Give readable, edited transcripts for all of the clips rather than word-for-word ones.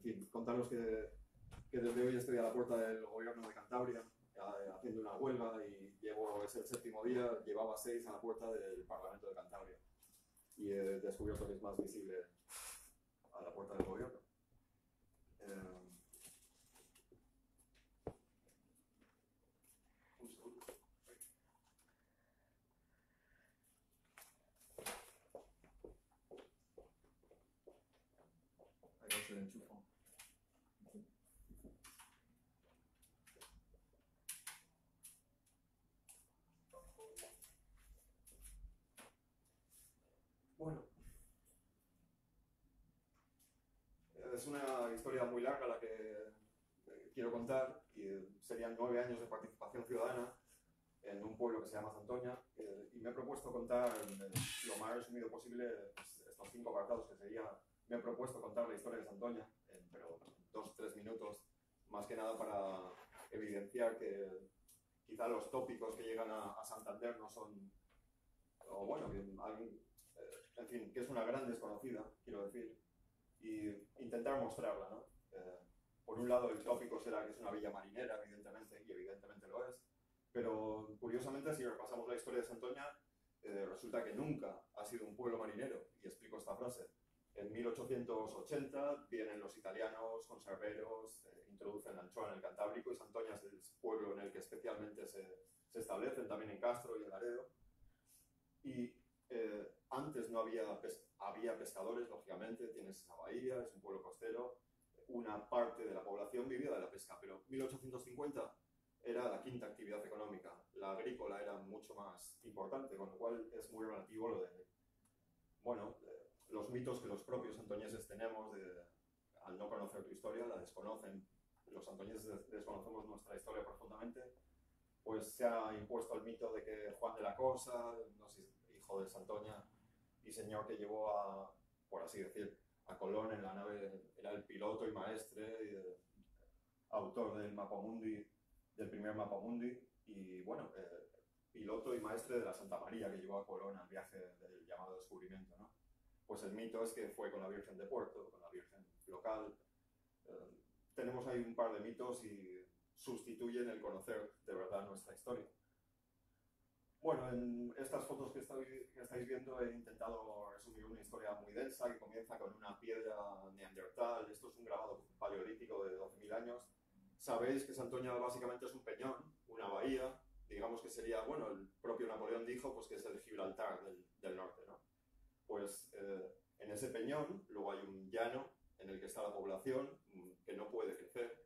fin, contaros que desde hoy estoy a la puerta del gobierno de Cantabria haciendo una huelga y es el séptimo día, llevaba 6 a la puerta del Parlamento de Cantabria y he descubierto que es más visible a la puerta del gobierno. Un segundo. Ahí va, se le enchufo. Bueno, es una historia muy larga la que quiero contar y serían 9 años de participación ciudadana en un pueblo que se llama Santoña y me he propuesto contar lo más resumido posible pues, estos 5 apartados que sería, me he propuesto contar la historia de Santoña, pero 2 o 3 minutos, más que nada para evidenciar que quizá los tópicos que llegan a Santander no son, o bueno, en fin, que es una gran desconocida, quiero decir, y intentar mostrarla, ¿no? Por un lado, el tópico será que es una villa marinera, evidentemente, y evidentemente lo es, pero curiosamente, si repasamos la historia de Santoña, resulta que nunca ha sido un pueblo marinero, y explico esta frase. En 1880 vienen los italianos, conserveros, introducen la anchoa en el Cantábrico y Santoña es el pueblo en el que especialmente se establecen, también en Castro y en Laredo. Y antes no había pescadores, lógicamente, tienes esa bahía, es un pueblo costero, una parte de la población vivía de la pesca, pero 1850 era la quinta actividad económica, la agrícola era mucho más importante, con lo cual es muy relativo lo de, bueno, los mitos que los propios santoñeses tenemos al no conocer tu historia, la desconocen, los santoñeses desconocemos nuestra historia profundamente, pues se ha impuesto el mito de que Juan de la Cosa, no sé, hijo de Santoña y señor que llevó a, por así decir, a Colón en la nave, era el piloto y maestre, autor del Mapamundi, del primer Mapamundi, y bueno, piloto y maestre de la Santa María que llevó a Colón al viaje del llamado descubrimiento, ¿no? Pues el mito es que fue con la Virgen de Puerto, con la Virgen local. Tenemos ahí un par de mitos y sustituyen el conocer de verdad nuestra historia. Bueno, en estas fotos que estáis viendo he intentado resumir una historia muy densa que comienza con una piedra neandertal. Esto es un grabado paleolítico de 12.000 años. Sabéis que Santoña básicamente es un peñón, una bahía, digamos que sería, bueno, el propio Napoleón dijo pues que es el Gibraltar del norte, ¿no? Pues en ese peñón luego hay un llano en el que está la población que no puede crecer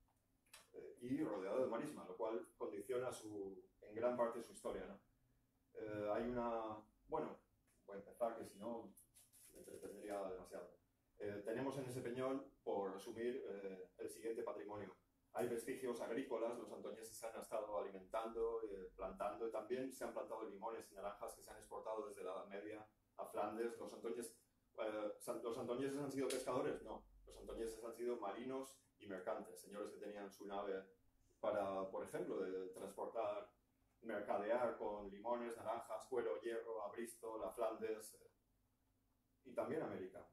y rodeado de marisma, lo cual condiciona en gran parte su historia, ¿no? Hay una... Bueno, voy a empezar, que si no me entretendría demasiado. Tenemos en ese peñón, por resumir, el siguiente patrimonio. Hay vestigios agrícolas, los santoñeses se han estado alimentando, plantando, y también se han plantado limones y naranjas que se han exportado desde la Edad Media a Flandes. ¿Los santoñeses han sido pescadores? No. Los santoñeses han sido marinos y mercantes, señores que tenían su nave para, por ejemplo, de transportar, mercadear con limones, naranjas, cuero, hierro, a Bristol, a Flandes y también a América.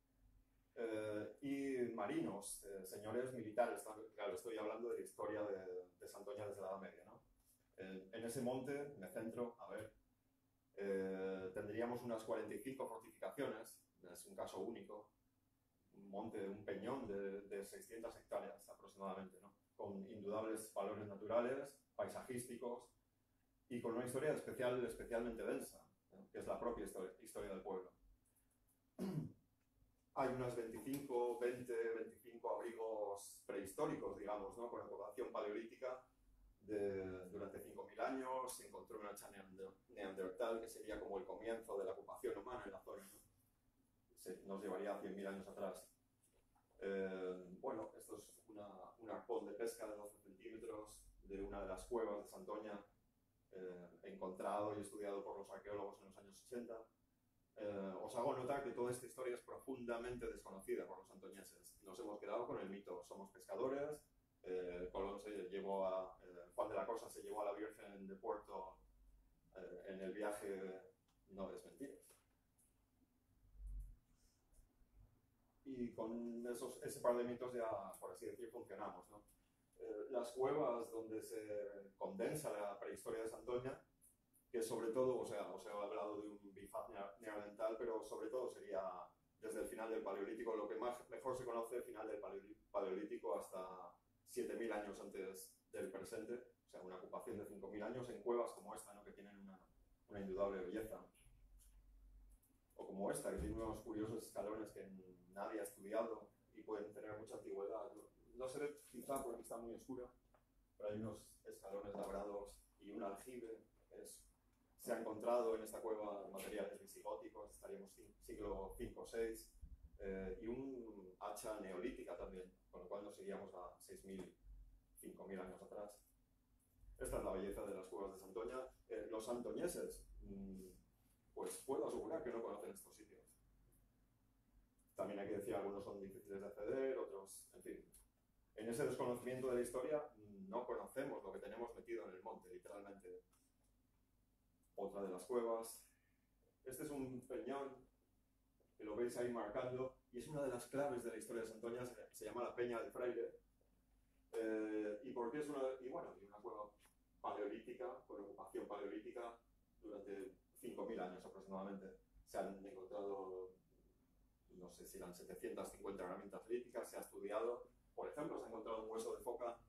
Y marinos, señores militares, claro, estoy hablando de la historia de Santoña desde la Edad Media, ¿no? En ese monte, me centro, a ver, tendríamos unas 45 fortificaciones, es un caso único, un monte, un peñón de 600 hectáreas aproximadamente, ¿no? Con indudables valores naturales, paisajísticos y con una historia especialmente densa, ¿no? Que es la propia historia del pueblo. Hay unas 25 abrigos prehistóricos, digamos, ¿no? Con evocación paleolítica durante 5.000 años. Se encontró una hacha neandertal que sería como el comienzo de la ocupación humana en la zona, ¿no? Nos llevaría a 100.000 años atrás. Bueno, esto es un arpón de pesca de 12 centímetros de una de las cuevas de Santoña, encontrado y estudiado por los arqueólogos en los años 80. Os hago notar que toda esta historia es profundamente desconocida por los santoñeses. Nos hemos quedado con el mito, somos pescadores, Colón Juan de la Cosa se llevó a la Virgen de Puerto en el viaje, no es mentira. Y y con ese par de mitos ya, por así decir, funcionamos, ¿no? Las cuevas donde se condensa la prehistoria de Santoña, que sobre todo, o sea, os he hablado de un bifaz neandertal, pero sobre todo sería desde el final del Paleolítico, lo que mejor se conoce, final del Paleolítico hasta 7.000 años antes del presente, o sea, una ocupación de 5.000 años en cuevas como esta, ¿no? Que tienen una indudable belleza. O como esta, que tiene unos curiosos escalones que nadie ha estudiado y pueden tener mucha antigüedad. No se ve quizá porque está muy oscura, pero hay unos escalones labrados y un aljibe. Se ha encontrado en esta cueva materiales visigóticos, estaríamos siglo V o VI, y un hacha neolítica también, con lo cual nos iríamos a 6.000, 5.000 años atrás. Esta es la belleza de las cuevas de Santoña. Los santoñeses, pues puedo asegurar que no conocen estos sitios. También hay que decir, algunos son difíciles de acceder, otros, en fin. En ese desconocimiento de la historia, no conocemos lo que tenemos metido en el monte, literalmente. Otra de las cuevas. Este es un peñón, que lo veis ahí marcando, y es una de las claves de la historia de Santoña, se llama la Peña del Fraile. ¿Y por qué es una cueva paleolítica, con ocupación paleolítica, durante 5.000 años aproximadamente? Se han encontrado, no sé si eran 750 herramientas líticas, se ha estudiado. Por ejemplo, se ha encontrado un hueso de foca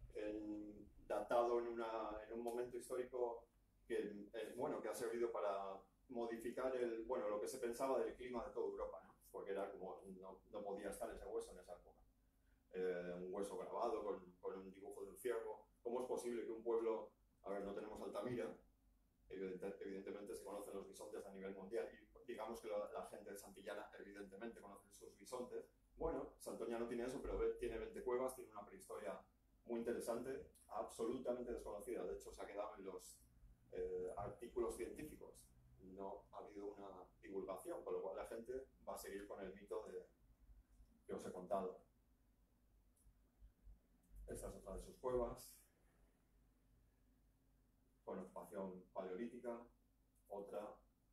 datado en un momento histórico que ha servido para modificar lo que se pensaba del clima de toda Europa, ¿no? Porque era como, no podía estar ese hueso en esa época. Un hueso grabado con un dibujo de un ciervo. ¿Cómo es posible que un pueblo, a ver, no tenemos Altamira, evidentemente se conocen los bisontes a nivel mundial, y digamos que la gente de Santillana evidentemente conoce sus bisontes? Bueno, Santoña no tiene eso, pero tiene 20 cuevas, tiene una prehistoria muy interesante, absolutamente desconocida. De hecho, se ha quedado en los artículos científicos. No ha habido una divulgación, con lo cual la gente va a seguir con el mito que os he contado. Esta es otra de sus cuevas, con ocupación paleolítica. Otra.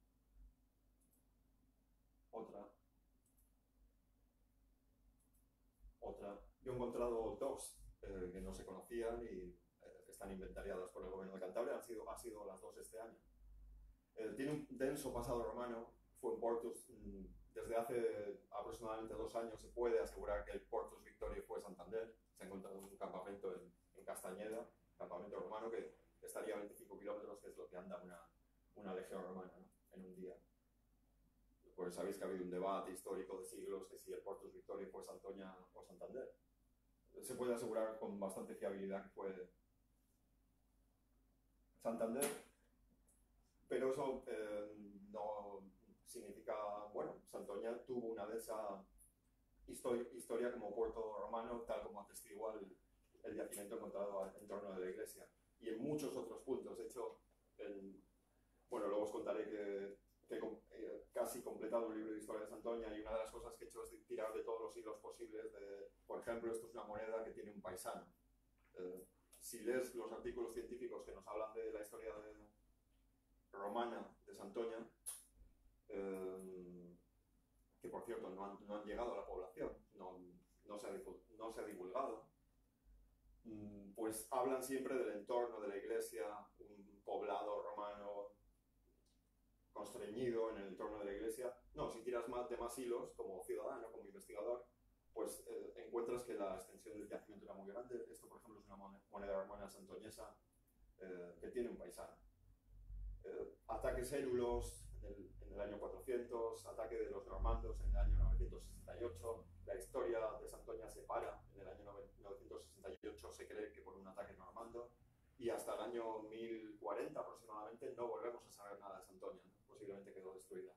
Yo he encontrado dos que no se conocían y están inventariadas por el gobierno de Cantabria. Ha sido las dos este año. Tiene un denso pasado romano. Fue en Portus. Desde hace aproximadamente 2 años se puede asegurar que el Portus Victoriae fue Santander. Se ha encontrado un campamento en Castañeda, campamento romano que estaría a 25 kilómetros, que es lo que anda una legión romana, ¿no? En un día. Pues sabéis que ha habido un debate histórico de siglos que si el Portus Victoriae fue Santoña o Santander. Se puede asegurar con bastante fiabilidad que fue Santander, pero eso no significa, Santoña tuvo una de esa historia como puerto romano, tal como atestigua el yacimiento encontrado en torno de la iglesia. Y en muchos otros puntos. De hecho, luego os contaré que he casi completado un libro de historia de Santoña, y una de las cosas que he hecho es tirar de todos los hilos posibles. Por ejemplo, esto es una moneda que tiene un paisano. Si lees los artículos científicos que nos hablan de la historia romana de Santoña, que por cierto no han llegado a la población, no se ha divulgado, pues hablan siempre del entorno de la iglesia, un poblado romano constreñido en el entorno de la iglesia. No, si tiras de más hilos, como ciudadano, como investigador, pues encuentras que la extensión del yacimiento era muy grande. Esto, por ejemplo, es una moneda romana santoñesa que tiene un paisano. Ataques érulos en el año 400, ataque de los normandos en el año 968. La historia de Santoña se para en el año 968, se cree que por un ataque normando, y hasta el año 1040 aproximadamente no volvemos a saber nada de Santoña, ¿no? Posiblemente quedó destruida.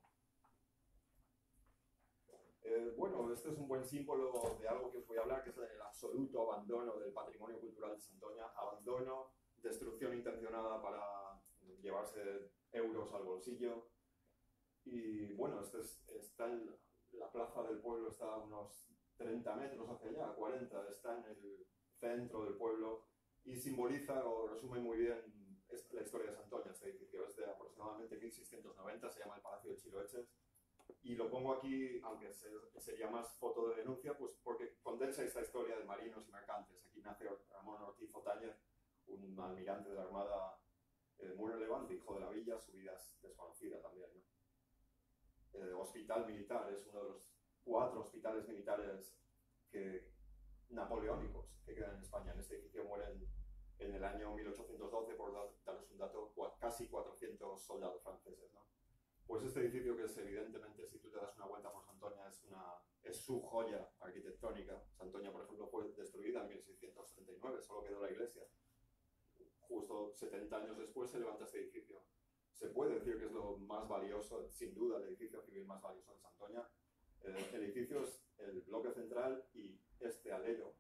Este es un buen símbolo de algo que os voy a hablar, que es el absoluto abandono del patrimonio cultural de Santoña. Abandono, destrucción intencionada para llevarse euros al bolsillo. Y está en la plaza del pueblo, está a unos 30 metros hacia allá, 40, está en el centro del pueblo y simboliza o resume muy bien la historia de Santoña. Este edificio es de aproximadamente 1690, se llama el Palacio de Chiloeches. Y lo pongo aquí, aunque sería más foto de denuncia, pues porque condensa esta historia de marinos y mercantes. Aquí nace Ramón Ortiz Otañez, un almirante de la Armada muy relevante, hijo de la villa, su vida es desconocida también, ¿no? Hospital militar, es uno de los 4 hospitales militares napoleónicos que quedan en España. En este edificio mueren en el año 1812, por daros un dato, casi 400 soldados franceses, ¿no? Pues este edificio, que es evidentemente, si tú te das una vuelta por Santoña, es su joya arquitectónica. Santoña, por ejemplo, fue destruida en 1639, solo quedó la iglesia. Justo 70 años después se levanta este edificio. Se puede decir que es lo más valioso, sin duda, el edificio civil más valioso de Santoña. El edificio es el bloque central y este alero.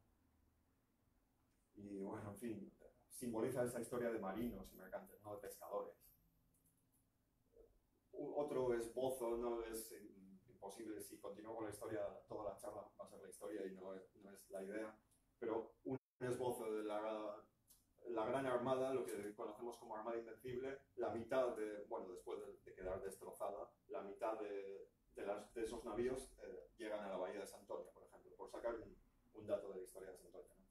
Y bueno, en fin, simboliza esa historia de marinos y mercantes, no de pescadores. Otro esbozo, no es imposible, si continúo con la historia, toda la charla va a ser la historia y no es la idea, pero un esbozo de la Gran Armada, lo que conocemos como Armada Invencible, la mitad bueno, después de quedar destrozada, la mitad de esos navíos llegan a la bahía de Santoña, por ejemplo, por sacar un dato de la historia de Santoña, ¿no?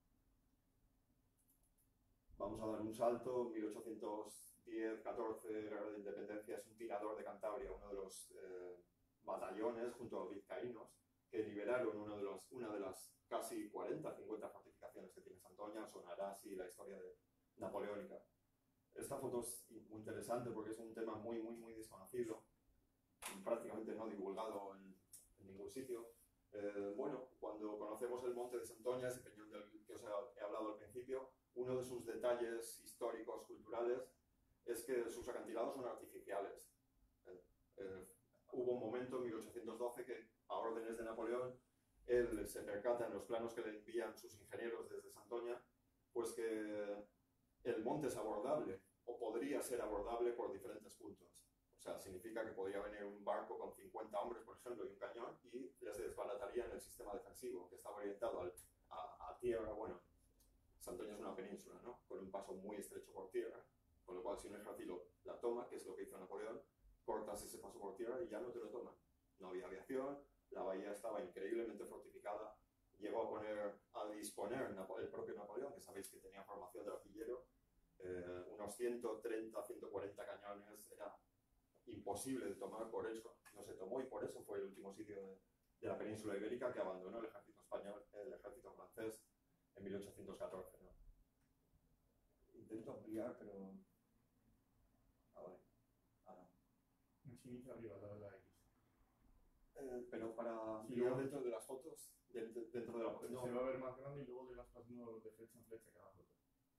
Vamos a dar un salto, 1810-14, la Guerra de Independencia, es un tirador de Cantabria, uno de los batallones junto a los vizcaínos que liberaron una de las casi 40-50 fortificaciones que tiene Santoña. Sonará así la historia napoleónica. Esta foto es muy interesante porque es un tema muy desconocido, prácticamente no divulgado en ningún sitio. Bueno, cuando conocemos el monte de Santoña, ese peñón del que os he hablado al principio, uno de sus detalles históricos, culturales, es que sus acantilados son artificiales. Hubo un momento en 1812 que, a órdenes de Napoleón, él se percata en los planos que le envían sus ingenieros desde Santoña, pues que el monte es abordable, o podría ser abordable por diferentes puntos. O sea, significa que podría venir un barco con 50 hombres, por ejemplo, y un cañón, y les desbaratarían el sistema defensivo, que estaba orientado a tierra. Bueno, Santoña es una península, ¿no? Con un paso muy estrecho por tierra, con lo cual si un ejército la toma, que es lo que hizo Napoleón, cortas ese paso por tierra y ya no te lo toman. No había aviación, la bahía estaba increíblemente fortificada, llegó a disponer el propio Napoleón, que sabéis que tenía formación de artillero, unos 130, 140 cañones, era imposible de tomar, por eso no se tomó, y por eso fue el último sitio de la península ibérica que abandonó el ejército español, el ejército francés, en 1814, ¿no? Intento ampliar, pero... Ah, vale. Ah, no. Un chinito arriba, al lado de la X. Pero para Sí, ampliar luego- dentro de las fotos, dentro de la... No, Se va a ver más grande y luego le vas pasando de flecha en flecha cada foto.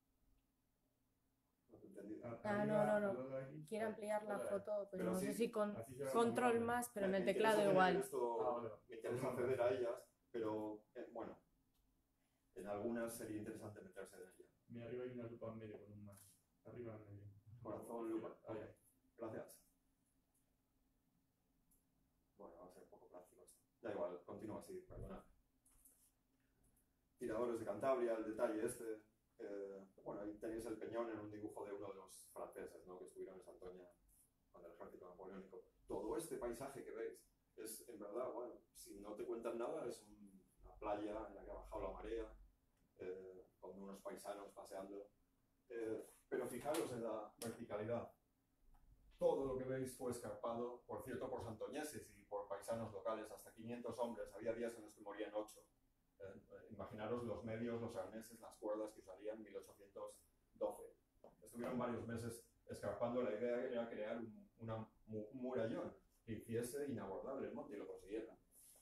no te he entendido. Arriba, no. al lado de la X, Quiero ampliar la dale. foto, pero Pero no sí, sé si con Así se ve control más más, pero en el Me interesa teclado tener igual. esto, vale. me interesa acceder a ellas, pero bueno, en algunas sería interesante meterse en ellas. Mira, arriba hay una lupa en medio con un más. Arriba en medio. Corazón, lupa. Ahí. Ok, gracias. Bueno, va a ser un poco práctico esto. Da igual, continúa así, perdona. Tiradores de Cantabria, el detalle este. Bueno, ahí tenéis el peñón en un dibujo de uno de los franceses, ¿no?, que estuvieron en Santoña con el ejército napoleónico. Todo este paisaje que veis es, en verdad, bueno, si no te cuentan nada, es una playa en la que ha bajado la marea, con unos paisanos paseando. Pero fijaros en la verticalidad. Todo lo que veis fue escarpado, por cierto, por santoñeses y por paisanos locales, hasta 500 hombres. Había días en los que morían 8. Imaginaros los medios, los arneses, las cuerdas que usarían en 1812. Estuvieron varios meses escarpando. La idea era crear un murallón que hiciese inabordable el monte, y lo consiguieron.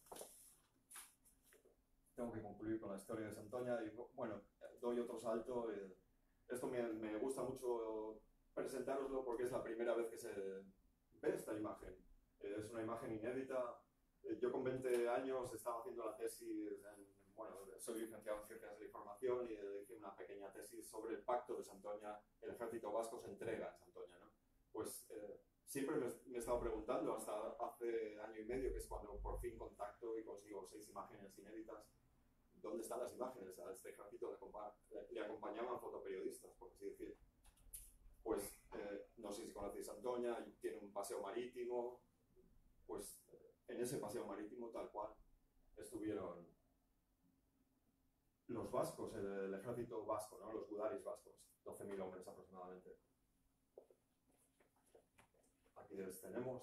Tengo que concluir con la historia de Santoña y, bueno, doy otro salto. Esto me gusta mucho presentároslo porque es la primera vez que se ve esta imagen. Es una imagen inédita. Yo con 20 años estaba haciendo la tesis, bueno, soy licenciado en Ciencias de la Información y hice una pequeña tesis sobre el pacto de Santoña. El ejército vasco se entrega en Santoña, ¿no? Pues siempre me he estado preguntando, hasta hace año y medio, que es cuando por fin contacto y consigo 6 imágenes inéditas, ¿dónde están las imágenes? A este ejército le acompañaban fotoperiodistas, por así decir. Pues no sé si conocéis Santoña, tiene un paseo marítimo, pues en ese paseo marítimo tal cual estuvieron los vascos, el ejército vasco, ¿no? Los gudaris vascos, 12.000 hombres aproximadamente. Aquí les tenemos.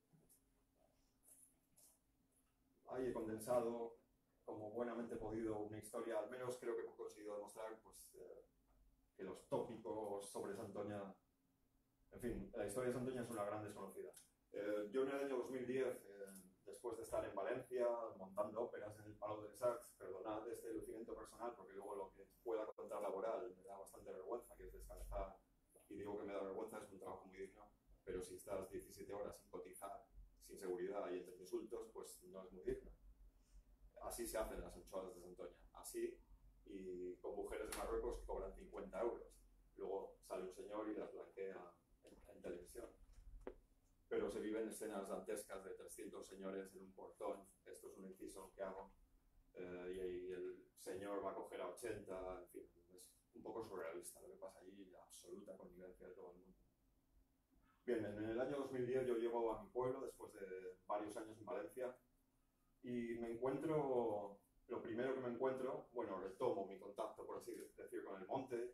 Ahí he condensado, como buenamente he podido, una historia, al menos creo que he conseguido demostrar pues, que los tópicos sobre Santoña, en fin, la historia de Santoña es una gran desconocida. Yo en el año 2010, después de estar en Valencia montando óperas en el Palau dels Arcs, perdonad este lucimiento personal porque luego lo que pueda contar laboral me da bastante vergüenza, que es descansar, y digo que me da vergüenza, es un trabajo muy digno, pero si estás 17 horas sin cotizar, sin seguridad y entre insultos, pues no es muy digno. Así se hacen las anchoas de Santoña, así, y con mujeres de Marruecos que cobran 50 euros. Luego sale un señor y las blanquea en televisión. Pero se viven escenas dantescas de 300 señores en un portón. Esto es un inciso que hago. Y el señor va a coger a 80, en fin, es un poco surrealista lo que pasa allí, la absoluta connivencia de todo el mundo. Bien, en el año 2010 yo llego a mi pueblo después de varios años en Valencia y me encuentro, lo primero que me encuentro, bueno, retomo mi contacto, por así decir, con el monte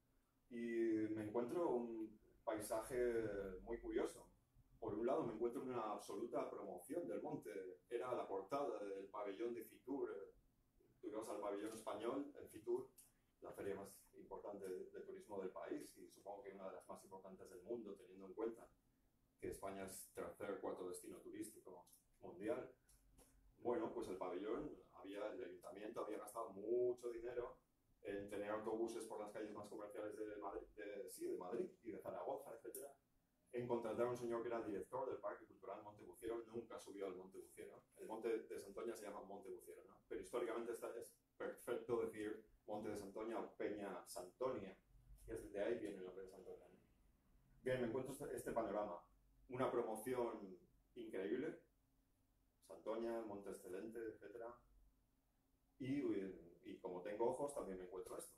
y me encuentro un paisaje muy curioso. Por un lado me encuentro en una absoluta promoción del monte, era la portada del pabellón de Fitur. Tú ibas al pabellón español, en Fitur, la feria más importante de turismo del país y supongo que una de las más importantes del mundo, teniendo en cuenta que España es tercer, cuarto destino turístico mundial. Bueno, pues el pabellón, el ayuntamiento había gastado mucho dinero en tener autobuses por las calles más comerciales de Madrid, de Madrid y de Zaragoza, etc. En contratar a un señor que era director del Parque Cultural Montebuciero, nunca subió al Monte Buciero. El monte de Santoña se llama Monte Buciero, ¿no? Pero históricamente es perfecto decir Monte de Santoña o Peña Santonia, y de ahí viene el nombre de Santoña, ¿no? Bien, me encuentro este panorama, una promoción increíble, Santoña, Monte Excelente, etc. Y como tengo ojos, también me encuentro esto.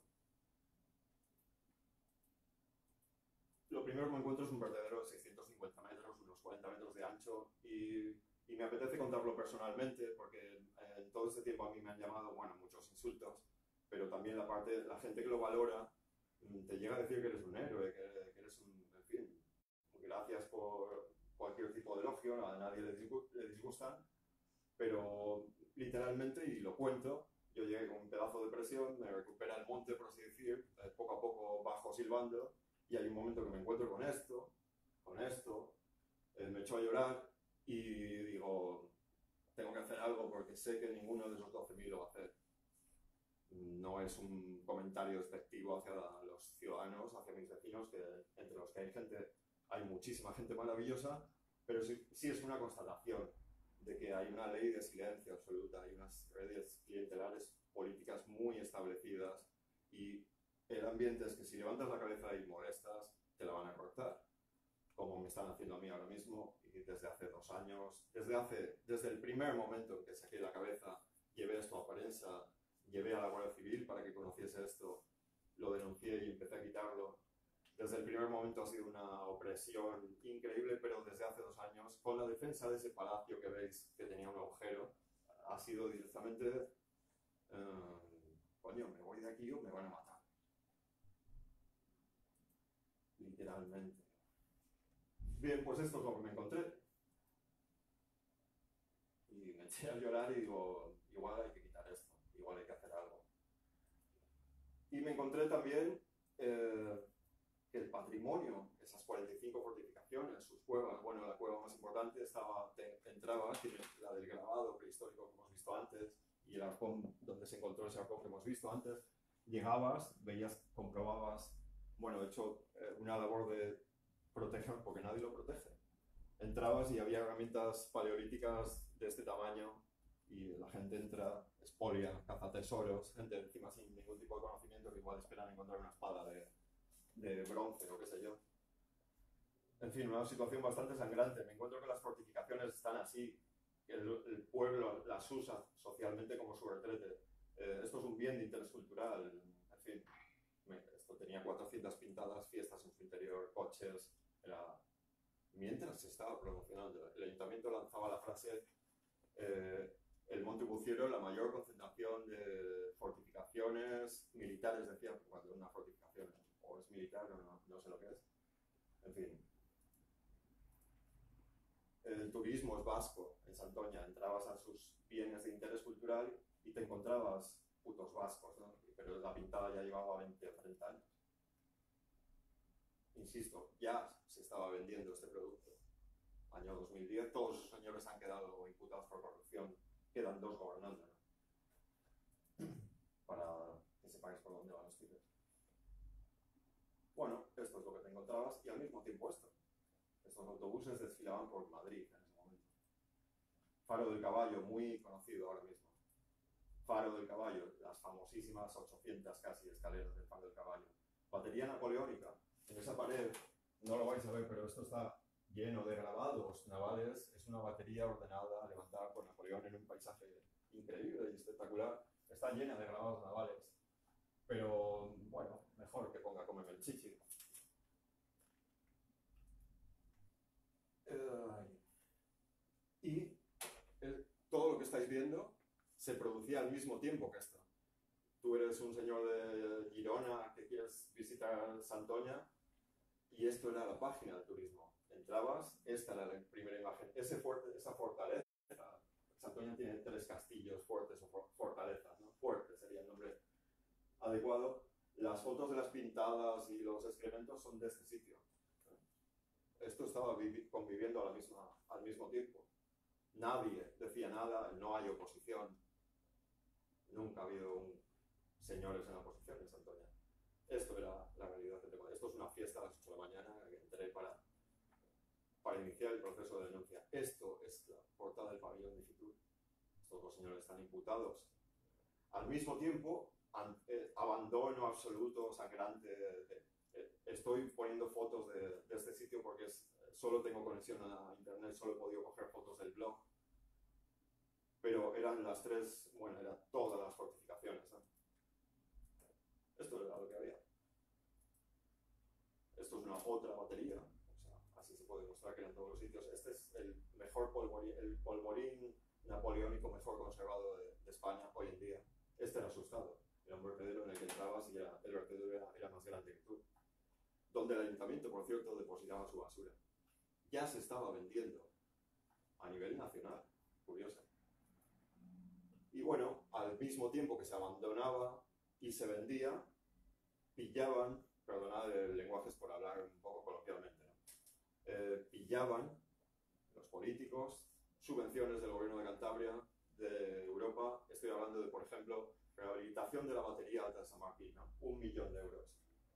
Lo primero que me encuentro es un vertedero de 650 metros, unos 40 metros de ancho, y me apetece contarlo personalmente porque en todo este tiempo a mí me han llamado, bueno, muchos insultos, pero también la gente que lo valora te llega a decir que eres un héroe, que eres un, en fin, gracias por cualquier tipo de elogio, a nadie le disgustan, pero literalmente, y lo cuento, yo llegué con un pedazo de presión, me recupera el monte, por así decir, poco a poco bajo silbando, y hay un momento que me encuentro con esto, me echo a llorar y digo, tengo que hacer algo porque sé que ninguno de esos 12.000 lo va a hacer. No es un comentario despectivo hacia los ciudadanos, hacia mis vecinos, que entre los que hay muchísima gente maravillosa, pero sí es una constatación de que hay una ley de silencio absoluta, hay unas redes clientelares políticas muy establecidas y el ambiente es que si levantas la cabeza y molestas, te la van a cortar, como me están haciendo a mí ahora mismo y desde hace 2 años, desde el primer momento en que saqué la cabeza, llevé esto a prensa, llevé a la Guardia Civil para que conociese esto, lo denuncié y empecé a quitarlo. Desde el primer momento ha sido una opresión increíble, pero desde hace 2 años, con la defensa de ese palacio que veis que tenía un agujero, ha sido directamente, coño, me voy de aquí o me van a matar. Literalmente. Bien, pues esto es lo que me encontré. Y me eché a llorar y digo, igual hay que quitar esto, igual hay que hacer algo. Y me encontré también que el patrimonio, esas 45 fortificaciones, sus cuevas, bueno, la cueva más importante entrabas, tiene la del grabado prehistórico que hemos visto antes, y el arcón donde se encontró ese arcón que hemos visto antes, llegabas, veías, comprobabas, bueno, he hecho una labor de proteger, porque nadie lo protege. Entrabas y había herramientas paleolíticas de este tamaño, y la gente entra, expolia, caza tesoros, gente encima sin ningún tipo de conocimiento que igual esperan encontrar una espada de bronce o qué sé yo. En fin, una situación bastante sangrante. Me encuentro que las fortificaciones están así, que el pueblo las usa socialmente como su retrete. Esto es un bien de interés cultural. En fin, esto tenía 400 pintadas, fiestas en su interior, coches, era mientras se estaba promocionando. El ayuntamiento lanzaba la frase el Monte Buciero, la mayor concentración de fortificaciones militares, decía, cuando una fortificación o es militar o no sé lo que es. En fin. El turismo es vasco en Santoña. Entrabas a sus bienes de interés cultural y te encontrabas putos vascos, ¿no? Pero la pintada ya llevaba 20 o 30 años. Insisto, ya se estaba vendiendo este producto. Año 2010, todos esos señores han quedado imputados por corrupción. Quedan 2 gobernando, ¿no? Para que sepáis por dónde van los tiros. Bueno, esto es lo que te encontrabas y al mismo tiempo esto. Estos autobuses desfilaban por Madrid en ese momento. Faro del Caballo, muy conocido ahora mismo. Faro del Caballo, las famosísimas 800 casi escaleras del Faro del Caballo. Batería napoleónica. En esa pared, no lo vais a ver, pero esto está lleno de grabados navales. Es una batería ordenada, levantada por Napoleón en un paisaje increíble y espectacular. Está llena de grabados navales. Pero, bueno, mejor que ponga Cómeme el chichi. Y todo lo que estáis viendo se producía al mismo tiempo que esto. Tú eres un señor de Girona que quieres visitar Santoña y esto era la página del turismo. Entrabas, esta era la primera imagen, esa fortaleza. Santoña tiene 3 castillos, fuertes o fortalezas, ¿no? Fuerte sería el nombre adecuado. Las fotos de las pintadas y los excrementos son de este sitio. Esto estaba conviviendo al mismo tiempo. Nadie decía nada, no hay oposición. Nunca ha habido señores en la oposición en Santoña. Esto era la realidad. Esto es una fiesta a las 8 de la mañana que entré para iniciar el proceso de denuncia. Esto es la portada del pabellón de Fitur. Estos 2 señores están imputados. Al mismo tiempo, abandono absoluto, sangrante. Estoy poniendo fotos de este sitio porque solo tengo conexión a internet, solo he podido coger fotos del blog. Pero eran las 3, bueno, eran todas las fortificaciones, ¿no? Esto era lo que había. Esto es una otra batería, o sea, así se puede mostrar que eran todos los sitios. Este es el mejor polvorín napoleónico mejor conservado de España hoy en día. Este era asustado. Era un vertedero en el que entrabas y el vertedero era más grande que tú. Donde el ayuntamiento, por cierto, depositaba su basura. Ya se estaba vendiendo a nivel nacional. Curioso. Y bueno, al mismo tiempo que se abandonaba y se vendía, pillaban, perdonad el lenguaje es por hablar un poco coloquialmente, ¿no? Pillaban los políticos subvenciones del gobierno de Cantabria, de Europa. Estoy hablando de, por ejemplo, rehabilitación de la batería alta de San Martín, ¿no? 1 millón de euros.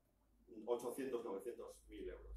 800, 900, 1000 euros.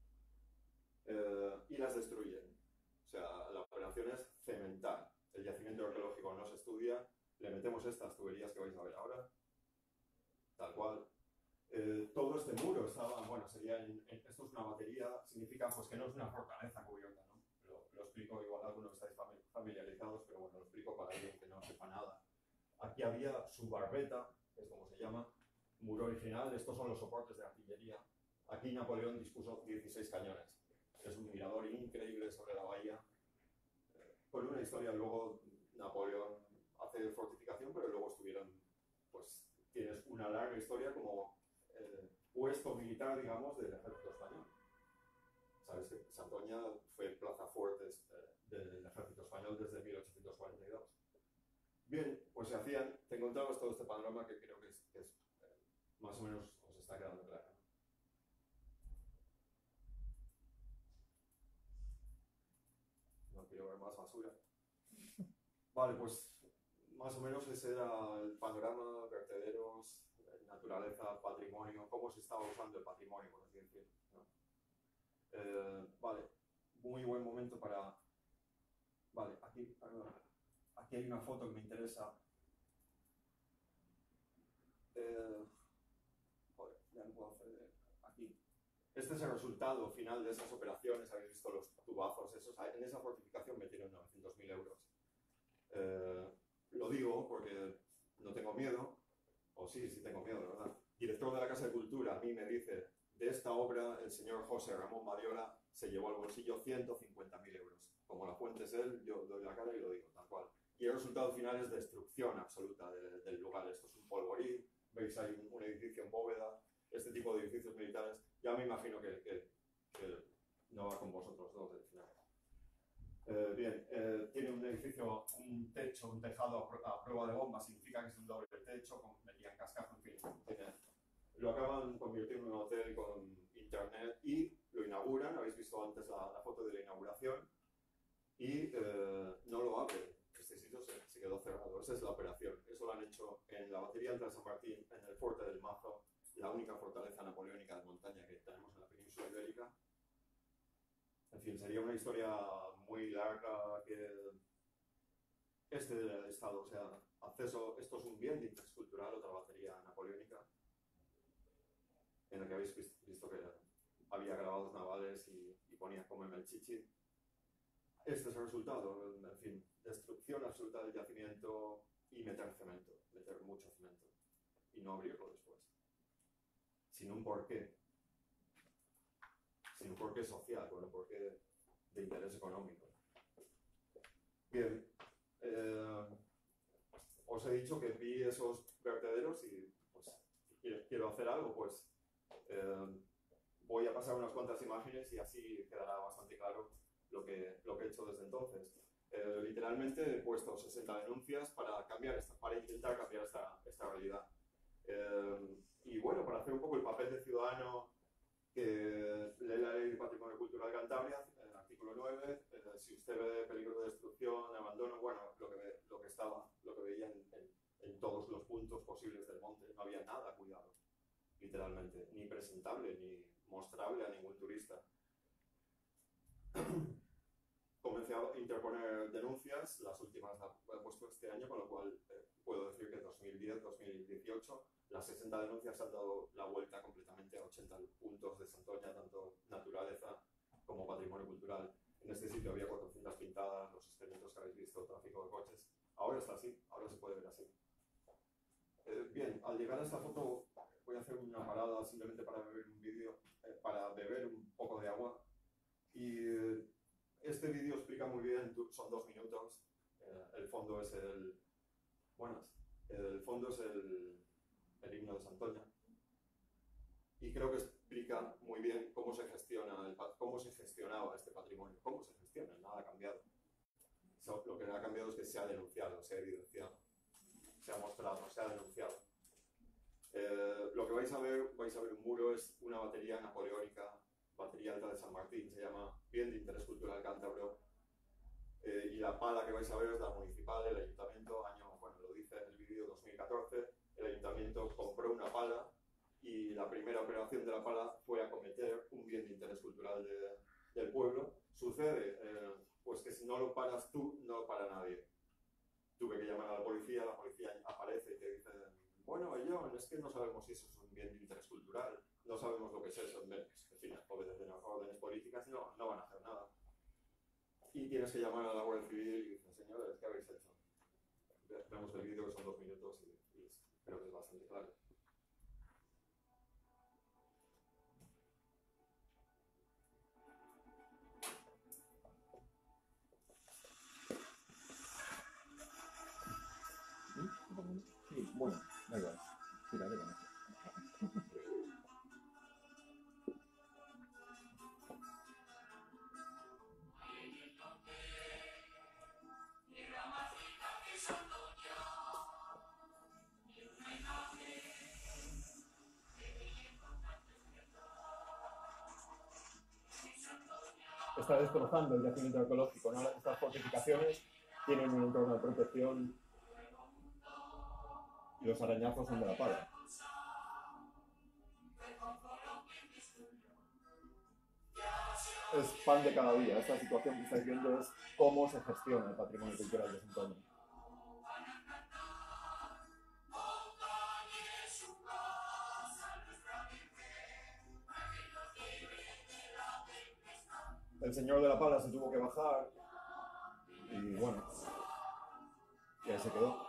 Y las destruyen. O sea, la operación es cementar. El yacimiento arqueológico no se estudia, le metemos estas tuberías que vais a ver ahora, tal cual. Todo este muro estaba, bueno, esto es una batería, significa pues que no es una fortaleza cubierta, ¿no? Lo explico, igual algunos estáis familiarizados, pero bueno, lo explico para alguien que no sepa nada. Aquí había su barbeta, que es como se llama, muro original, estos son los soportes de artillería. Aquí Napoleón dispuso 16 cañones. Es un mirador increíble sobre la bahía. Con una historia, luego Napoleón hace fortificación, pero luego pues tienes una larga historia como puesto militar, digamos, del ejército español. Sabes que Santoña fue plaza fuerte del ejército español desde 1842. Bien, pues te encontrabas todo este panorama que creo que es más o menos os está quedando claro. No quiero ver más basura. Vale, pues más o menos ese era el panorama, vertederos, naturaleza, patrimonio, cómo se estaba usando el patrimonio, por así decirlo, ¿no? Vale, muy buen momento para... Vale, aquí hay una foto que me interesa. Joder, ya no puedo hacer... Aquí. Este es el resultado final de esas operaciones. Habéis visto los tubazos esos. En esa fortificación metieron 900.000 euros. Lo digo porque no tengo miedo, o sí tengo miedo, ¿verdad? Director de la Casa de Cultura a mí me dice, de esta obra el señor José Ramón Badiola se llevó al bolsillo 150.000 euros. Como la fuente es él, yo doy la cara y lo digo, tal cual. Y el resultado final es destrucción absoluta del lugar. Esto es un polvorín, veis ahí un edificio en bóveda, este tipo de edificios militares. Ya me imagino que no va con vosotros dos del final. Bien, tiene un edificio, un techo, un tejado a prueba de bomba, significa que es un doble techo, metían cascajo, en fin. Lo acaban convirtiendo en un hotel con internet y lo inauguran. Habéis visto antes la foto de la inauguración y no lo abren. Este sitio se quedó cerrado. Esa es la operación. Eso lo han hecho en la batería alta de San Martín, en el fuerte del Mazo, la única fortaleza napoleónica de montaña que tenemos en la península ibérica. En fin, sería una historia muy larga que estado, o sea, acceso, esto es un bien de interés cultural, otra batería napoleónica, en la que habéis visto que había grabados navales y ponía como en el chichi. Este es el resultado, en fin, destrucción absoluta del yacimiento y meter cemento, meter mucho cemento y no abrirlo después. Sin un porqué. Sin un porqué social, con un porqué de interés económico. Bien, os he dicho que vi esos vertederos y pues, quiero hacer algo, pues voy a pasar unas cuantas imágenes y así quedará bastante claro lo que he hecho desde entonces. Literalmente he puesto 60 denuncias para intentar cambiar esta realidad. Y bueno, para hacer un poco el papel de ciudadano que lee la Ley de Patrimonio Cultural de Cantabria, en el artículo 9, si usted ve peligro de destrucción, abandono, bueno, lo que veía en todos los puntos posibles del monte, no había nada cuidado, literalmente, ni presentable, ni mostrable a ningún turista. Comencé a interponer denuncias, las últimas las he puesto este año, con lo cual puedo decir que 2010-2018 las 60 denuncias han dado la vuelta completamente a 80 puntos de Santoña, tanto naturaleza como patrimonio cultural. En este sitio había 400 pintadas, los experimentos que habéis visto, tráfico de coches. Ahora está así, ahora se puede ver así. Bien, al llegar a esta foto voy a hacer una parada simplemente para beber un vídeo, para beber un poco de agua. Y este vídeo explica muy bien, son 2 minutos. El fondo es el himno de Santoña. Y creo que explica muy bien cómo se gestionaba este patrimonio, cómo se gestiona, nada ha cambiado. Lo que no ha cambiado es que se ha denunciado, se ha evidenciado, se ha mostrado, se ha denunciado. Lo que vais a ver un muro, es una batería napoleónica, batería alta de San Martín, se llama Bien de Interés Cultural Cántabro. Y la pala que vais a ver es la municipal, el ayuntamiento, lo dice en el vídeo 2014, el ayuntamiento compró una pala y la primera operación de la pala fue acometer un bien de interés cultural del pueblo. Sucede pues que si no lo paras tú, no lo para nadie. Tuve que llamar a la policía aparece y te dice, bueno, John, es que no sabemos si eso es un bien de interés cultural, no sabemos lo que es eso, en fin, obedecen a órdenes políticas, no van a hacer nada. Y tienes que llamar a la Guardia Civil y dices, señores, ¿qué habéis hecho? Vemos el vídeo que son 2 minutos y creo que es bastante claro. Sí, bueno, da igual. Tiraré con eso. Está destrozando el yacimiento arqueológico, ¿no? Estas fortificaciones tienen un entorno de protección y los arañazos son de la pala. Es pan de cada día. Esta situación que estáis viendo es cómo se gestiona el patrimonio cultural de Santoña. El señor de la pala se tuvo que bajar y bueno, y ahí se quedó.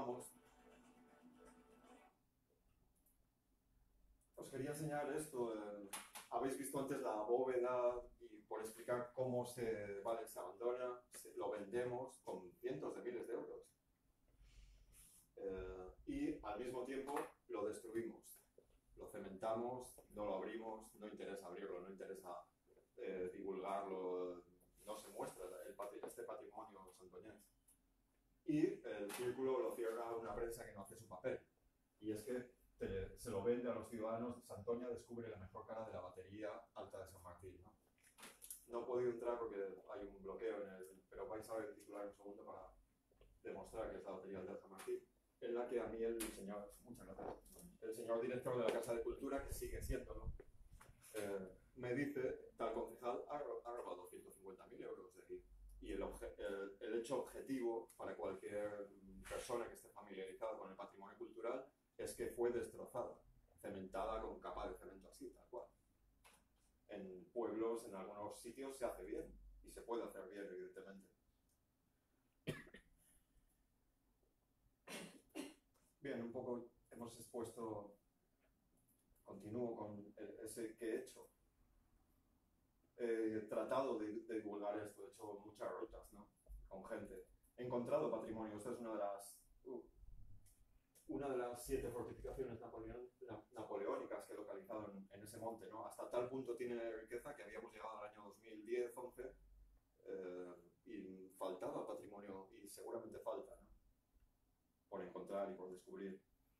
continuamos. Os quería enseñar esto. Habéis visto antes la bóveda y por explicar cómo se abandona, lo vendemos con cientos de miles de euros. Y al mismo tiempo lo destruimos. Lo cementamos, no lo abrimos, no interesa abrirlo, no interesa divulgarlo, no se muestra este patrimonio santoñés. Y el círculo lo cierra una prensa que no hace su papel. Y es que se lo vende a los ciudadanos de Santoña, descubre la mejor cara de la batería alta de San Martín, ¿no? No he podido entrar porque hay un bloqueo pero vais a ver el titular un segundo para demostrar que es la batería alta de San Martín, en la que a mí el señor director de la Casa de Cultura, que sigue siendo, ¿no? Me dice, tal concejal ha robado 150.000 euros de aquí. Y el hecho objetivo para cualquier persona que esté familiarizada con el patrimonio cultural es que fue destrozada, cementada con capa de cemento así, tal cual. En pueblos, en algunos sitios se hace bien, y se puede hacer bien, evidentemente. Bien, un poco hemos expuesto, continúo con ese que he hecho. He tratado de divulgar esto, he hecho muchas rutas, ¿no? Con gente. He encontrado patrimonio, esta es una de las 7 fortificaciones napoleónicas que he localizado en ese monte, ¿no? Hasta tal punto tiene riqueza que habíamos llegado al año 2010-11 y faltaba patrimonio, y seguramente falta, ¿no? Por encontrar y por descubrir.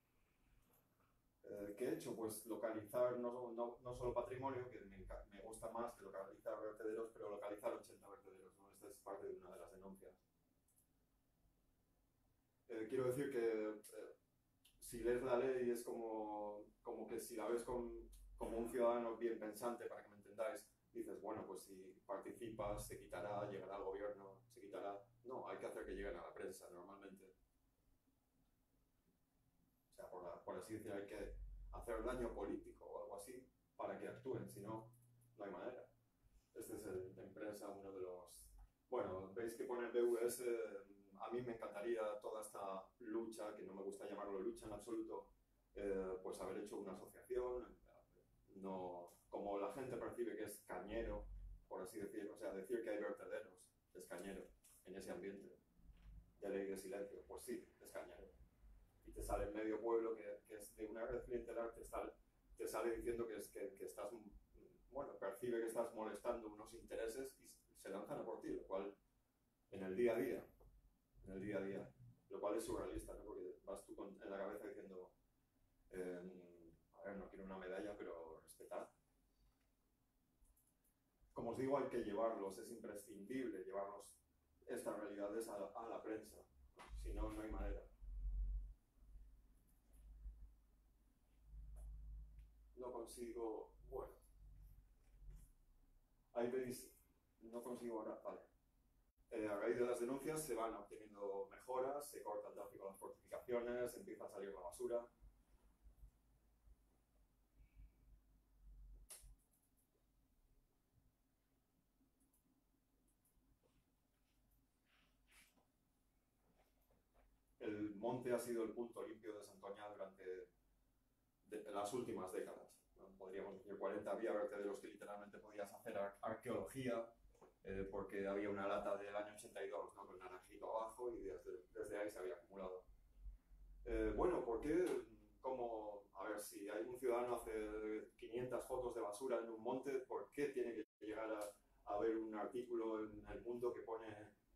¿Qué he hecho? Pues localizar no solo patrimonio, que me gusta más que localizar vertederos, pero localizar 80 vertederos, ¿no? Esta es parte de una de las denuncias. Quiero decir que si lees la ley es como que si la ves como un ciudadano bien pensante, para que me entendáis, dices, bueno, pues si participas, se quitará, llegará al gobierno, se quitará. No, hay que hacer que lleguen a la prensa normalmente. O sea, por así decir, hay que hacer daño político o algo así para que actúen, si no, no hay manera. Este es en prensa uno de los... Bueno, veis que pone el BVS. A mí me encantaría toda esta lucha, que no me gusta llamarlo lucha en absoluto, pues haber hecho una asociación, no, como la gente percibe que es cañero, por así decirlo, o sea, decir que hay vertederos es cañero en ese ambiente de ley de silencio, pues sí, es cañero. Y te sale en medio pueblo que es de una red clientelar, te sale diciendo que estás, bueno, percibe que estás molestando unos intereses y se lanzan a por ti, lo cual en el día a día, lo cual es surrealista, ¿no? Porque vas tú en la cabeza diciendo, a ver, no quiero una medalla, pero respetar. Como os digo, hay que llevarlos, es imprescindible llevarlos estas realidades a la prensa, si no, no hay manera. No consigo, bueno, ahí veis, no consigo ahora, vale. A raíz de las denuncias se van obteniendo mejoras, se corta el tráfico a las fortificaciones, empieza a salir la basura. El monte ha sido el punto limpio de Santoña durante las últimas décadas, ¿no? Podríamos decir 40, había vertederos que literalmente podías hacer arqueología, porque había una lata del año 82, ¿no? Con naranjito abajo, y desde ahí se había acumulado. Bueno, ¿por qué? A ver, si hay un ciudadano hace 500 fotos de basura en un monte, ¿por qué tiene que llegar a ver un artículo en El Mundo que pone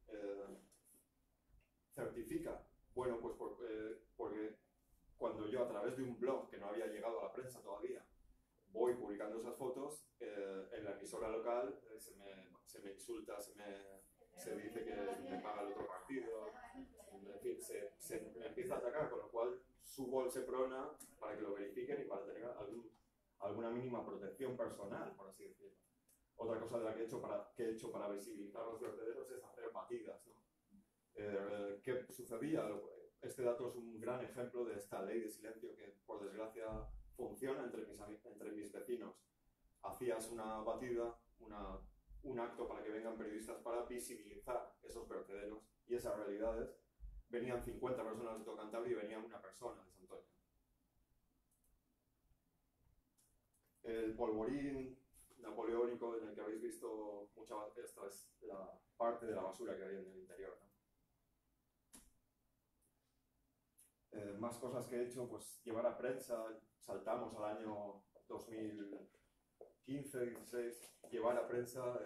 certifica? Bueno, pues porque cuando yo, a través de un blog que no había llegado a la prensa todavía, voy publicando esas fotos, en la emisora local se me insulta, se dice que me paga el otro partido, en fin, se me empieza a atacar, con lo cual subo el Seprona para que lo verifiquen y para tener alguna mínima protección personal, por así decirlo. Otra cosa de la que he hecho para visibilizar los vertederos es hacer batidas, ¿no? ¿Qué sucedía? Este dato es un gran ejemplo de esta ley de silencio que, por desgracia, funciona entre mis vecinos. Hacías una batida, un acto para que vengan periodistas para visibilizar esos vertederos y esas realidades, venían 50 personas de todo Cantabria y venía una persona de Santoña. El polvorín napoleónico en el que habéis visto esta es la parte de la basura que hay en el interior, ¿no? Más cosas que he hecho, pues llevar a prensa, saltamos al año 2015-16, llevar a prensa,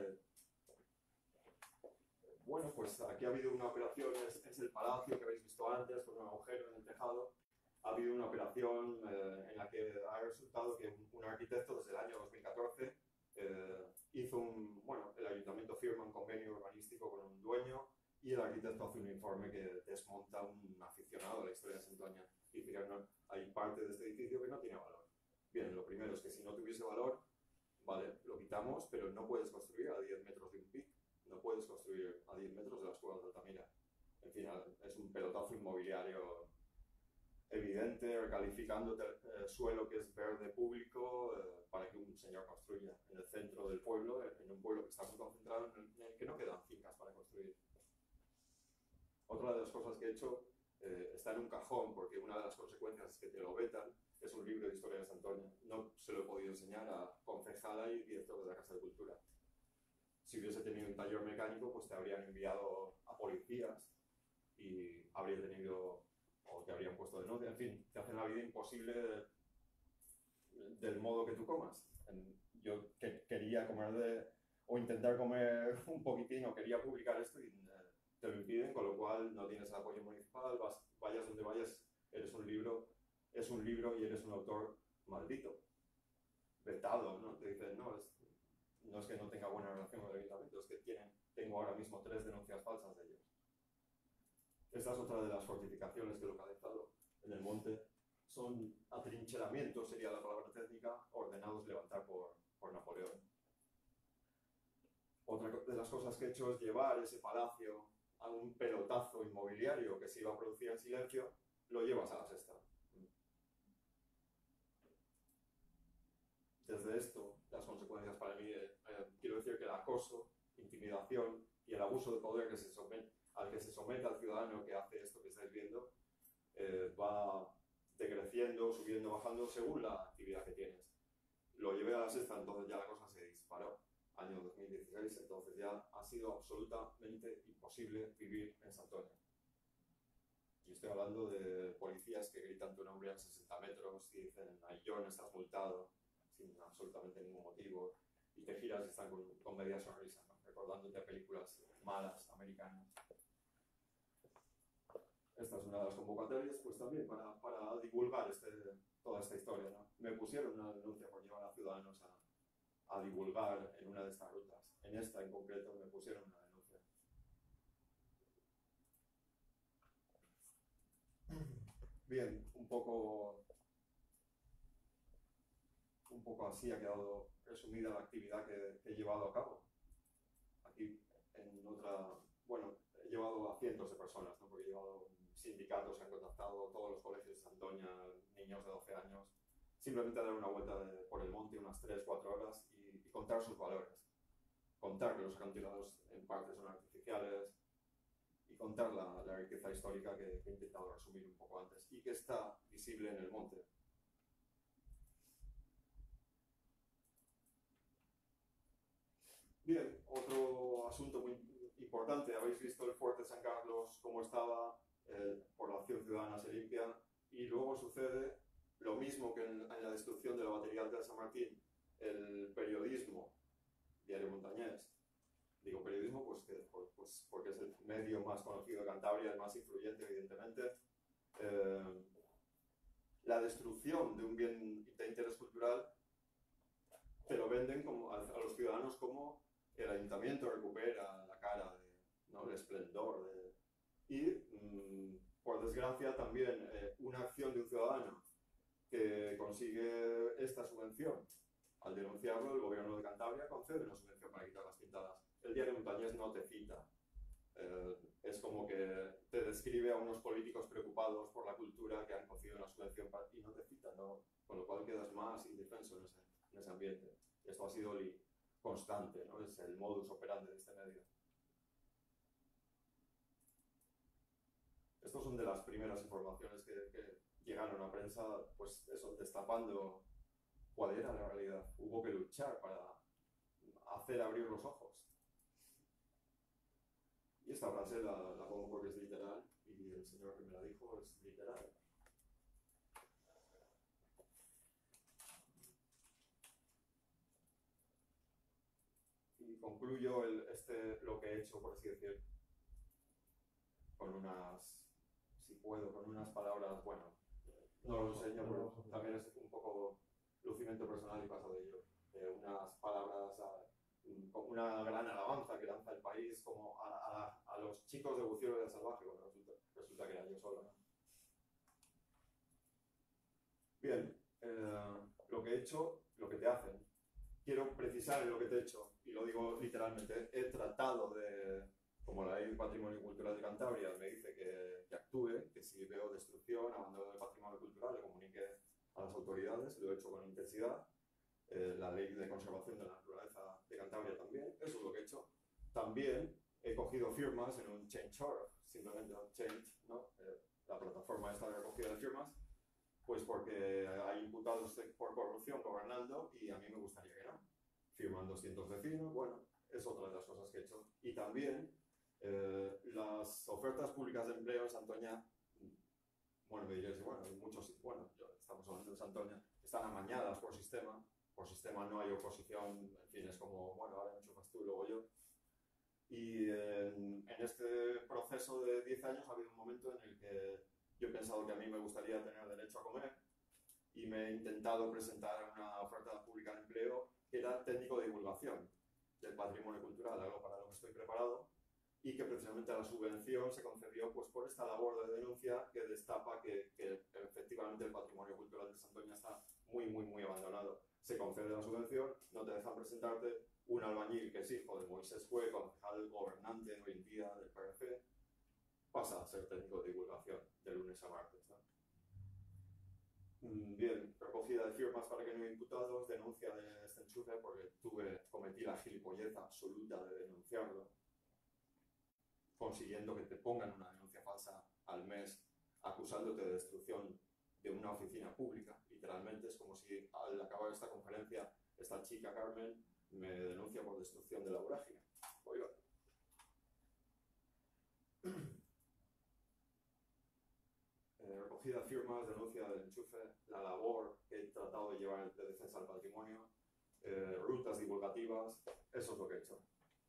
bueno, pues aquí ha habido una operación, es el palacio que habéis visto antes, con un agujero en el tejado. Ha habido una operación en la que ha resultado que un arquitecto desde el año 2014 hizo el ayuntamiento firma un convenio urbanístico con un dueño y el arquitecto hace un informe que desmonta un aficionado a la historia de Santoña y dice que no, hay parte de este edificio que no tiene valor. Bien, lo primero es que si no tuviese valor, vale, lo quitamos, pero no puedes construir a 10 metros de un pic, no puedes construir a 10 metros de las cuevas de Altamira. En fin, es un pelotazo inmobiliario evidente, recalificando suelo que es verde público para que un señor construya en el centro del pueblo, en un pueblo que está muy concentrado, en el que no quedan fincas para construir. Otra de las cosas que he hecho está en un cajón, porque una de las consecuencias es que te lo vetan. Es un libro de historia de Santoña. No se lo he podido enseñar a concejala y director de la Casa de Cultura. Si hubiese tenido un taller mecánico, pues te habrían enviado a policías y habría tenido, o te habrían puesto denuncia. En fin, te hacen la vida imposible del modo que tú comas. Yo quería comer o intentar comer un poquitín, o quería publicar esto y te lo impiden, con lo cual no tienes el apoyo municipal, vayas donde vayas, es un libro y eres un autor maldito, vetado, ¿no? Te dicen, no es que no tenga buena relación con el ayuntamiento, es que tengo ahora mismo 3 denuncias falsas de ellos. Esta es otra de las fortificaciones que he localizado en el monte. Son atrincheramientos, sería la palabra técnica, ordenados levantar por Napoleón. Otra de las cosas que he hecho es llevar ese palacio a un pelotazo inmobiliario que se iba a producir en silencio, lo llevas a la sexta. Desde esto, las consecuencias para mí, quiero decir que el acoso, intimidación y el abuso de poder al que se somete al ciudadano que hace esto que estáis viendo, va decreciendo, subiendo, bajando según la actividad que tienes. Lo llevé a la sexta, entonces ya la cosa se disparó. Año 2016, entonces ya ha sido absolutamente imposible vivir en Santoña. Y estoy hablando de policías que gritan tu nombre a 60 metros y dicen, ay, John, estás multado, sin absolutamente ningún motivo, y te giras y están con media sonrisa, ¿no? Recordándote películas malas americanas. Esta es una de las convocatorias, pues también para divulgar toda esta historia, ¿no? Me pusieron una denuncia por llevar a ciudadanos a divulgar en una de estas rutas. En esta en concreto me pusieron una denuncia. Bien, un poco así ha quedado resumida la actividad que he llevado a cabo. Aquí he llevado a cientos de personas, ¿no? Porque he llevado sindicatos, he contactado todos los colegios de Santoña, niños de 12 años, simplemente a dar una vuelta por el monte unas 3-4 horas y contar sus valores. Contar que los acantilados en parte son artificiales y contar la riqueza histórica que he intentado resumir un poco antes y que está visible en el monte. Bien, otro asunto muy importante. Habéis visto el fuerte San Carlos, cómo estaba, por la acción ciudadana se limpia, y luego sucede lo mismo que en la destrucción de la batería alta de San Martín. El periodismo, Diario Montañés, digo periodismo pues porque es el medio más conocido de Cantabria, el más influyente evidentemente, la destrucción de un bien de interés cultural te lo venden a los ciudadanos como el ayuntamiento recupera la cara, ¿no? El esplendor. Por desgracia también una acción de un ciudadano que consigue esta subvención. Al denunciarlo, el gobierno de Cantabria concede una subvención para quitar las pintadas. El Diario Montañés no te cita. Es como que te describe a unos políticos preocupados por la cultura que han concedido una subvención y no te cita, ¿no? Con lo cual quedas más indefenso en ese ambiente. Esto ha sido constante, ¿no? Es el modus operandi de este medio. Estos son de las primeras informaciones que llegaron a prensa, pues eso, destapando cuál era la realidad. Hubo que luchar para hacer abrir los ojos. Y esta frase la pongo porque es literal, y el señor que me la dijo es literal. Y concluyo lo que he hecho, por así decir, con si puedo, con unas palabras, bueno, no lo enseño, pero también es un poco lucimiento personal y paso de ello. Unas palabras, como una gran alabanza que lanza el país como a los chicos de Buceo de Salvaje, bueno, resulta que era yo solo, ¿no? Bien, lo que he hecho, lo que te hacen. Quiero precisar en lo que te he hecho, y lo digo literalmente, he tratado de, como la Ley de Patrimonio Cultural de Cantabria me dice que actúe, que si veo destrucción, abandono del patrimonio cultural, le comunique a las autoridades, lo he hecho con intensidad. La Ley de Conservación de la Naturaleza de Cantabria también, eso es lo que he hecho. También he cogido firmas en un Change.org, simplemente Change, ¿no? La plataforma esta de recogida de firmas, pues porque hay imputados por corrupción gobernando y a mí me gustaría que no. Firman 200 vecinos, bueno, es otra de las cosas que he hecho. Y también las ofertas públicas de empleo en Santoña, bueno, me diréis, bueno, hay muchos, bueno, estamos hablando de Santoña, están amañadas por sistema no hay oposición, en fin, es como, bueno, ahora me enchufas tú y luego yo. Y en este proceso de 10 años ha habido un momento en el que yo he pensado que a mí me gustaría tener derecho a comer y me he intentado presentar una oferta pública de empleo que era técnico de divulgación del patrimonio cultural, algo para lo que estoy preparado, y que precisamente la subvención se concedió pues, por esta labor de denuncia que destapa que efectivamente el patrimonio cultural de Santoña está muy abandonado. Se concede la subvención, no te dejan presentarte, un albañil que es hijo de Moisés Fue, concejal gobernante hoy en día del PRC, pasa a ser técnico de divulgación de lunes a martes, ¿no? Bien, recogida de firmas para que no imputados, denuncia de este enchufe porque cometí la gilipollez absoluta de denunciarlo, consiguiendo que te pongan una denuncia falsa al mes acusándote de destrucción de una oficina pública. Literalmente es como si al acabar esta conferencia esta chica Carmen me denuncia por destrucción de la vorágine. Oiga. Recogida de firmas, denuncia del enchufe, la labor que he tratado de llevar de defensa del patrimonio, rutas divulgativas, eso es lo que he hecho.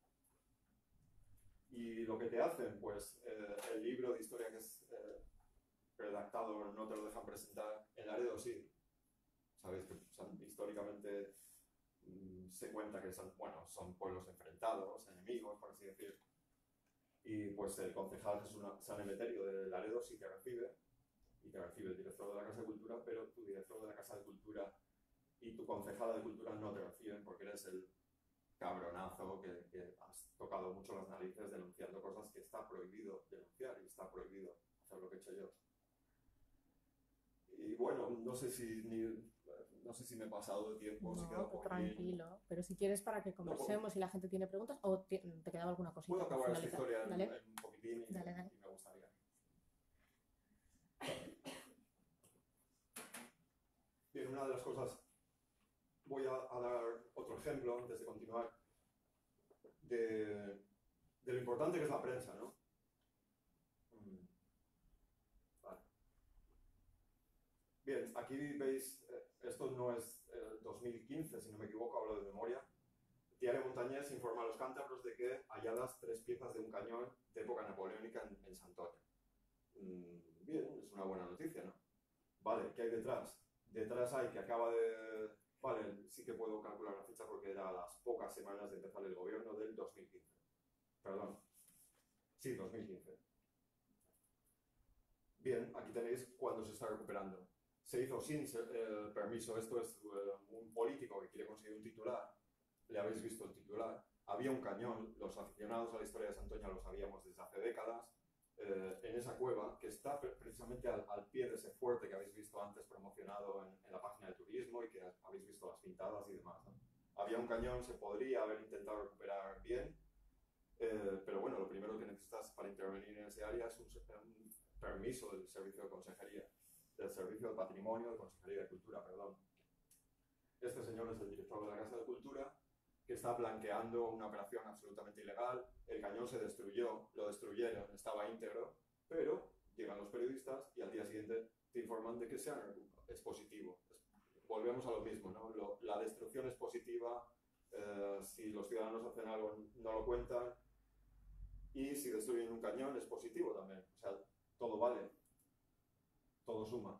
Y lo que te hacen, pues el libro de historia que es redactado no te lo dejan presentar, en Laredo sí. Sabéis que históricamente se cuenta que son pueblos enfrentados, enemigos, por así decir. Y pues el concejal Jesús San Emeterio de Laredo sí te recibe, y te recibe el director de la Casa de Cultura, pero tu director de la Casa de Cultura y tu concejala de Cultura no te reciben porque eres el cabronazo que has tocado mucho las narices denunciando cosas que está prohibido denunciar y está prohibido hacer lo que he hecho yo. Y bueno, no sé si me he pasado de tiempo. No, tranquilo, pero si quieres para que conversemos y la gente tiene preguntas o te quedaba alguna cosita. Puedo acabar esta historia en un poquitín y dale. me gustaría. Bien, una de las cosas, voy a dar otro ejemplo antes de continuar, de lo importante que es la prensa, ¿no? Vale. Bien, aquí veis, esto no es 2015, si no me equivoco, hablo de memoria. Diario Montañés informa a los cántabros de que halladas 3 piezas de un cañón de época napoleónica en Santoña. Bien, es una buena noticia, ¿no? Vale, ¿qué hay detrás? Detrás hay que acaba de... Vale, sí que puedo calcular la fecha porque era a las pocas semanas de empezar el gobierno del 2015. Perdón. Sí, 2015. Bien, aquí tenéis cuándo se está recuperando. Se hizo sin permiso. Esto es un político que quiere conseguir un titular. Le habéis visto el titular. Había un cañón. Los aficionados a la historia de Santoña lo sabíamos desde hace décadas. En esa cueva, que está precisamente al pie de ese fuerte que habéis visto antes promocionado en la página de turismo y que habéis visto las pintadas y demás, ¿no? Había un cañón, se podría haber intentado recuperar bien, pero bueno, lo primero que necesitas para intervenir en ese área es permiso del Servicio de Consejería, del Servicio de Patrimonio de Consejería de Cultura, perdón. Este señor es el director de la Casa de Cultura, que está blanqueando una operación absolutamente ilegal. El cañón se destruyó, lo destruyeron, estaba íntegro, pero llegan los periodistas y al día siguiente te informan de que es positivo. Volvemos a lo mismo, ¿no? La destrucción es positiva, si los ciudadanos hacen algo no lo cuentan, y si destruyen un cañón es positivo también. O sea, todo vale, todo suma.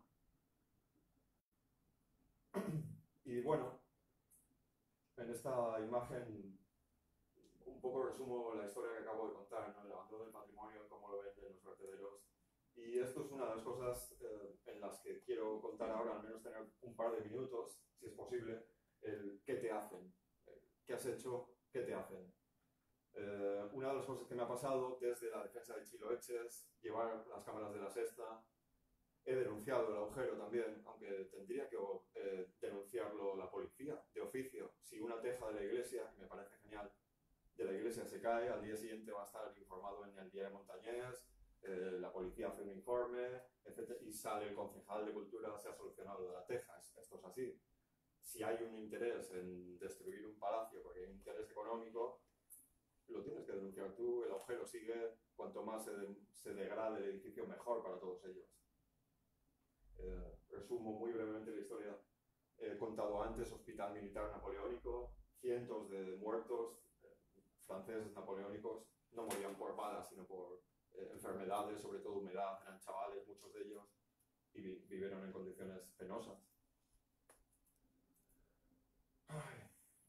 Y bueno, en esta imagen un poco resumo la historia que acabo de contar, ¿no? El abandono del patrimonio, cómo lo ven en los vertederos. Y esto es una de las cosas en las que quiero contar ahora, al menos tener un par de minutos, si es posible, el qué te hacen, qué has hecho, qué te hacen. Una de las cosas que me ha pasado desde la defensa de Chiloeches, llevar las cámaras de la Sexta, he denunciado el agujero también, aunque tendría que denunciarlo la policía, de oficio. Si una teja de la iglesia, que me parece genial, de la iglesia se cae, al día siguiente va a estar informado en el Diario Montañés, la policía hace un informe, etc. Y sale el concejal de cultura, se ha solucionado lo de la teja. Esto es así. Si hay un interés en destruir un palacio porque hay un interés económico, lo tienes que denunciar tú, el agujero sigue, cuanto más se degrade el edificio, mejor para todos ellos. Resumo muy brevemente la historia. He contado antes, hospital militar napoleónico, cientos de muertos, franceses napoleónicos, no morían por balas, sino por enfermedades, sobre todo humedad, eran chavales, muchos de ellos, y vivieron en condiciones penosas. Ay.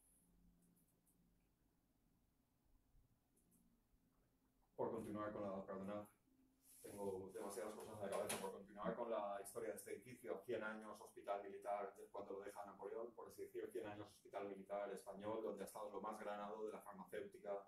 Por continuar con la... Perdonad, tengo demasiadas cosas en la cabeza. Por continuar con la historia de este edificio, 100 años hospital militar, cuando lo deja Napoleón, por así decir, 100 años hospital militar español, donde ha estado lo más granado de la farmacéutica,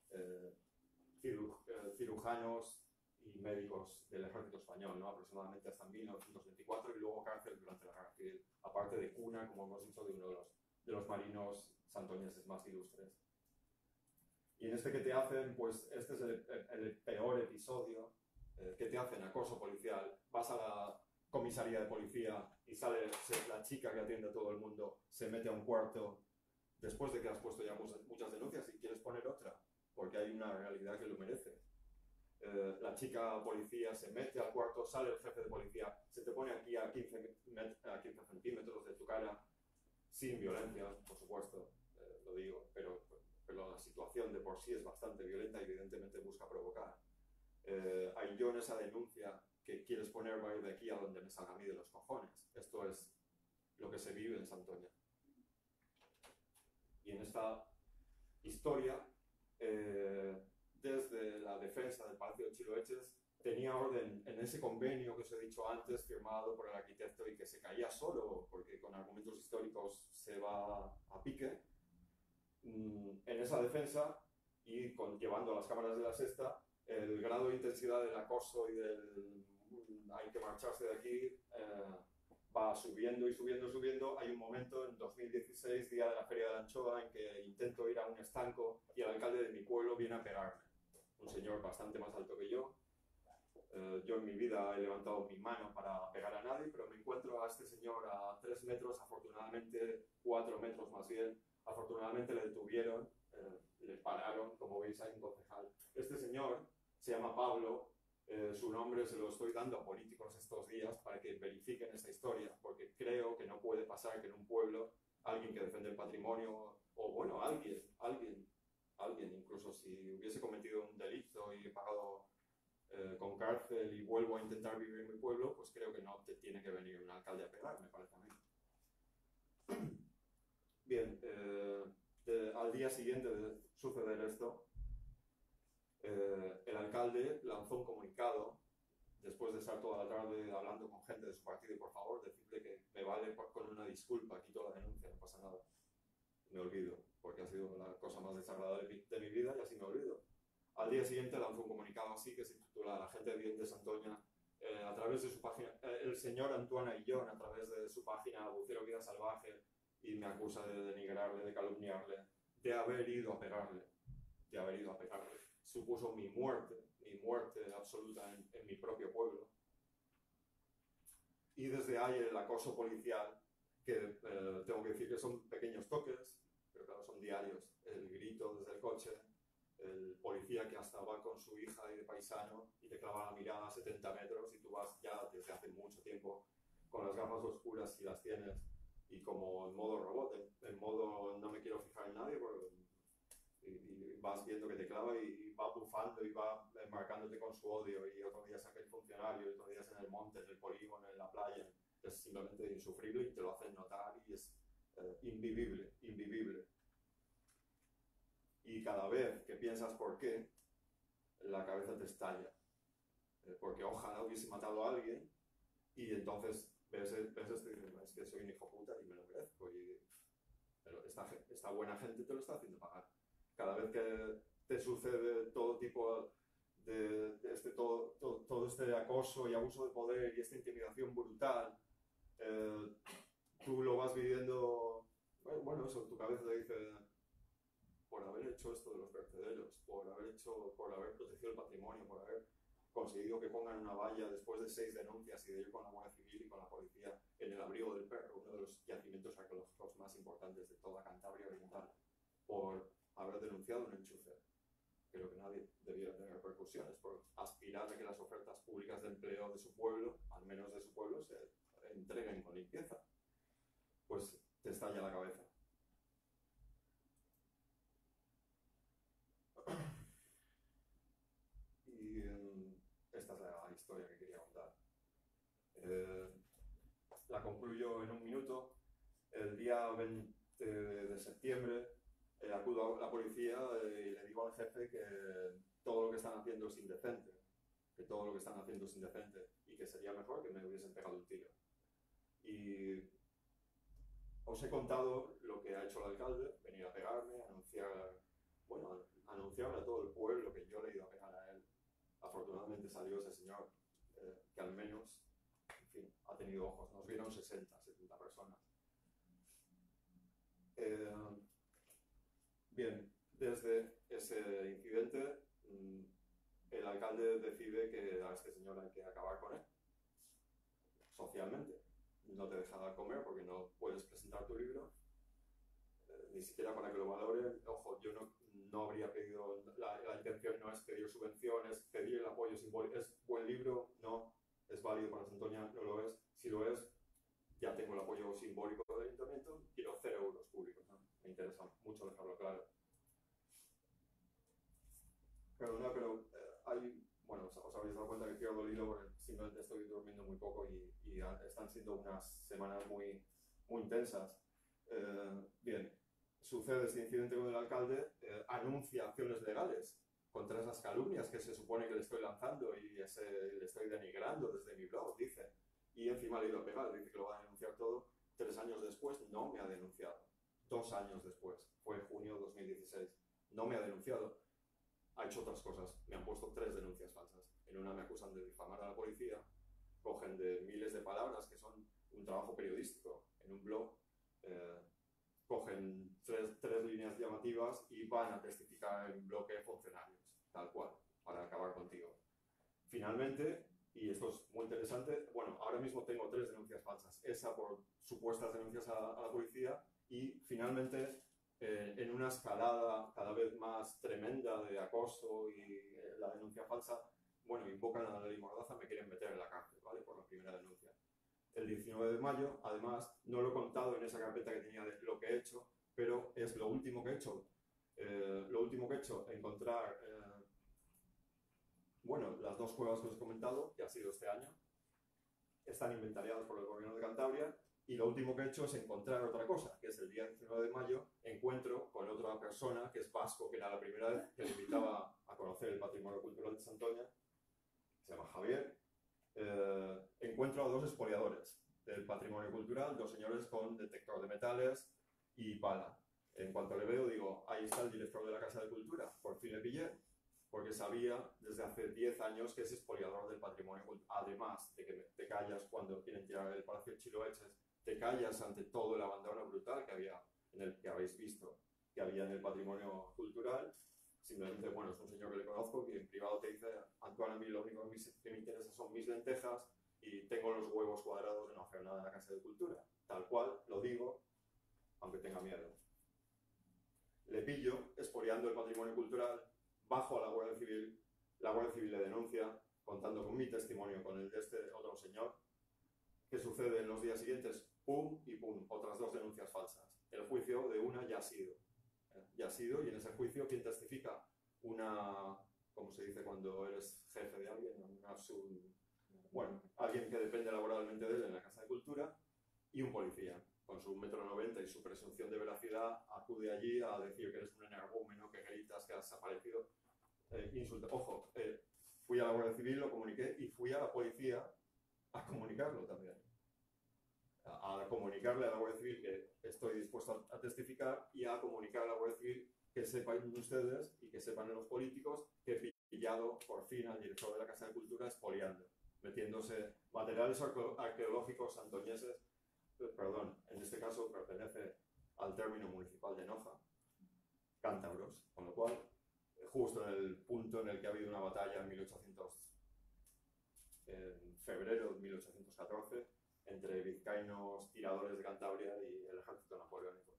cirujanos y médicos del ejército español, ¿no? Aproximadamente hasta 1924, y luego cárcel durante la Guerra Civil, aparte de cuna, como hemos dicho, de uno de los marinos santoñeses más ilustres. Y en este que te hacen, pues este es el peor episodio. Que te hacen acoso policial. Vas a la comisaría de policía y sale la chica que atiende a todo el mundo, se mete a un cuarto, después de que has puesto ya muchas denuncias y quieres poner otra, porque hay una realidad que lo merece. La chica policía se mete al cuarto, sale el jefe de policía, se te pone aquí a 15 centímetros de tu cara, sin violencia, por supuesto, lo digo, pero la situación de por sí es bastante violenta y evidentemente busca provocar. Hay yo en esa denuncia que quieres poner, va a ir de aquí a donde me salga a mí de los cojones. Esto es lo que se vive en Santoña. Y en esta historia, desde la defensa del Palacio de Chiloeches, tenía orden en ese convenio que os he dicho antes, firmado por el arquitecto y que se caía solo, porque con argumentos históricos se va a pique. En esa defensa y llevando a las cámaras de la Sexta, el grado de intensidad del acoso y del hay que marcharse de aquí va subiendo y subiendo y subiendo. Hay un momento en 2016, día de la Feria de la Anchoa, en que intento ir a un estanco y el alcalde de mi pueblo viene a pegarme. Un señor bastante más alto que yo. Yo en mi vida he levantado mi mano para pegar a nadie, pero me encuentro a este señor a 3 metros, afortunadamente 4 metros más bien. Afortunadamente le detuvieron, le pararon, como veis hay un concejal. Este señor se llama Pablo, su nombre se lo estoy dando a políticos estos días para que verifiquen esta historia, porque creo que no puede pasar que en un pueblo alguien que defiende el patrimonio, o bueno, alguien, incluso si hubiese cometido un delito y he pagado con cárcel y vuelvo a intentar vivir en mi pueblo, pues creo que no te tiene que venir un alcalde a pegar, me parece a mí. Bien, al día siguiente de suceder esto, el alcalde lanzó un comunicado, después de estar toda la tarde hablando con gente de su partido, y por favor, decirle que me vale con una disculpa, quito la denuncia, no pasa nada. Me olvido, porque ha sido la cosa más desagradable de mi vida y así me olvido. Al día siguiente lanzó un comunicado así que se titula La gente bien de Santoña, a través de su página, el señor Antoine Aillón, a través de su página Bucero Vida Salvaje, y me acusa de denigrarle, de calumniarle, de haber ido a pegarle. Supuso mi muerte, y muerte absoluta en mi propio pueblo. Y desde ahí el acoso policial, que tengo que decir que son pequeños toques, pero claro, son diarios. El grito desde el coche, el policía que hasta va con su hija y de paisano y te clava la mirada a 70 metros y tú vas ya desde hace mucho tiempo con las gafas oscuras si las tienes y como en modo robot, en modo no me quiero fijar en nadie y vas viendo que te clava y va bufando y va marcándote con su odio y otro día saca el funcionario, y otro día es en el monte, en el polígono, en la playa. Es simplemente insufrible y te lo hacen notar y es invivible, invivible. Y cada vez que piensas por qué, la cabeza te estalla. Porque ojalá hubiese matado a alguien y entonces ves esto y dices, es que soy un hijo puta y me lo merezco. Pero esta buena gente te lo está haciendo pagar. Cada vez que te sucede todo tipo todo este acoso y abuso de poder y esta intimidación brutal, tú lo vas viviendo, bueno, eso, tu cabeza te dice, por haber hecho esto de los vertederos, por haber protegido el patrimonio, por haber conseguido que pongan una valla después de 6 denuncias y de ir con la Guardia Civil y con la policía en el Abrigo del Perro, uno de los yacimientos arqueológicos más importantes de toda Cantabria Oriental, por haber denunciado un enchufe. Creo que nadie debiera tener repercusiones por aspirar a que las ofertas públicas de empleo de su pueblo, al menos de su pueblo, se entreguen con limpieza. Pues te estalla la cabeza. Y esta es la historia que quería contar. La concluyo en un minuto. El día 20 de septiembre acudo a la policía y le digo al jefe que todo lo que están haciendo es indecente, y que sería mejor que me hubiesen pegado un tiro. Y os he contado lo que ha hecho el alcalde, venir a pegarme, anunciarle a todo el pueblo que yo le he ido a pegar a él. Afortunadamente salió ese señor, que al menos, en fin, ha tenido ojos. Nos vieron 60, 70 personas. Bien, desde ese incidente, el alcalde decide que a este señor hay que acabar con él, socialmente. No te deja dar comer porque no puedes presentar tu libro, ni siquiera para que lo valoren. Ojo, yo no habría pedido, la intención no es pedir subvenciones, pedir el apoyo simbólico. ¿Es buen libro? No. ¿Es válido para Santoña? No lo es. Si lo es, ya tengo el apoyo simbólico del ayuntamiento, quiero 0 euros públicos, ¿no? Me interesa mucho dejarlo claro. Perdona, pero os habéis dado cuenta que pierdo el hilo porque simplemente estoy durmiendo muy poco y están siendo unas semanas muy, muy intensas. Bien, sucede este incidente con el alcalde, anuncia acciones legales contra esas calumnias que se supone que le estoy lanzando y le estoy denigrando desde mi blog, dice. Y encima le he ido a pegar, dice que lo va a denunciar todo. 3 años después no me ha denunciado. 2 años después, fue en junio de 2016, no me ha denunciado. Ha hecho otras cosas, me han puesto 3 denuncias falsas. En una me acusan de difamar a la policía, cogen de miles de palabras que son un trabajo periodístico en un blog, cogen 3 líneas llamativas y van a testificar en un bloque de funcionarios, tal cual, para acabar contigo. Finalmente, y esto es muy interesante, bueno, ahora mismo tengo 3 denuncias falsas, esa por supuestas denuncias a la policía y finalmente en una escalada cada vez más tremenda de acoso y la denuncia falsa, bueno, invocan a la ley Mordaza, me quieren meter en la cárcel, ¿vale? Por la primera denuncia. El 19 de mayo, además, no lo he contado en esa carpeta que tenía de lo que he hecho, pero es lo último que he hecho. Encontrar, las 2 cuevas que os he comentado, que ha sido este año, están inventariadas por el gobierno de Cantabria. Y lo último que he hecho es encontrar otra cosa, que es el día 19 de mayo, encuentro con otra persona que es vasco, que era la primera vez que le invitaba a conocer el patrimonio cultural de Santoña, se llama Javier. Encuentro a 2 expoliadores del patrimonio cultural, 2 señores con detector de metales y pala. En cuanto le veo, digo, ahí está el director de la Casa de Cultura, por fin le pillé, porque sabía desde hace 10 años que es expoliador del patrimonio cultural. Además de que te callas cuando quieren tirar el Palacio de Chiloeches, te callas ante todo el abandono brutal que había, en el que habéis visto, que había en el patrimonio cultural. simplemente, bueno, es un señor que le conozco que en privado te dice: Antoine, a mí lo único que me interesa son mis lentejas y tengo los huevos cuadrados de no hacer nada en la Casa de Cultura. Tal cual, lo digo, aunque tenga miedo. Le pillo expoliando el patrimonio cultural, bajo a la Guardia Civil le denuncia, contando con mi testimonio, con el de este otro señor. ¿Qué sucede en los días siguientes? Pum y pum, otras 2 denuncias falsas. El juicio de una ya ha sido. Ya ha sido, y en ese juicio, ¿quién testifica? ¿Cómo se dice cuando eres jefe de alguien? Bueno, alguien que depende laboralmente de él en la Casa de Cultura, y un policía, con su 1,90 m y su presunción de veracidad, acude allí a decir que eres un energúmeno, que gritas, que has desaparecido. Ojo, fui a la Guardia Civil, lo comuniqué, y fui a la policía a comunicarlo también. A comunicarle a la Guardia Civil que estoy dispuesto a testificar, y a comunicar a la Guardia Civil que sepan ustedes y que sepan los políticos que he pillado por fin al director de la Casa de Cultura expoliando, metiéndose materiales arqueológicos santoñeses. Perdón, en este caso pertenece al término municipal de Noja, cántabros, con lo cual, justo en el punto en el que ha habido una batalla en febrero de 1814, entre vizcaínos tiradores de Cantabria y el ejército napoleónico.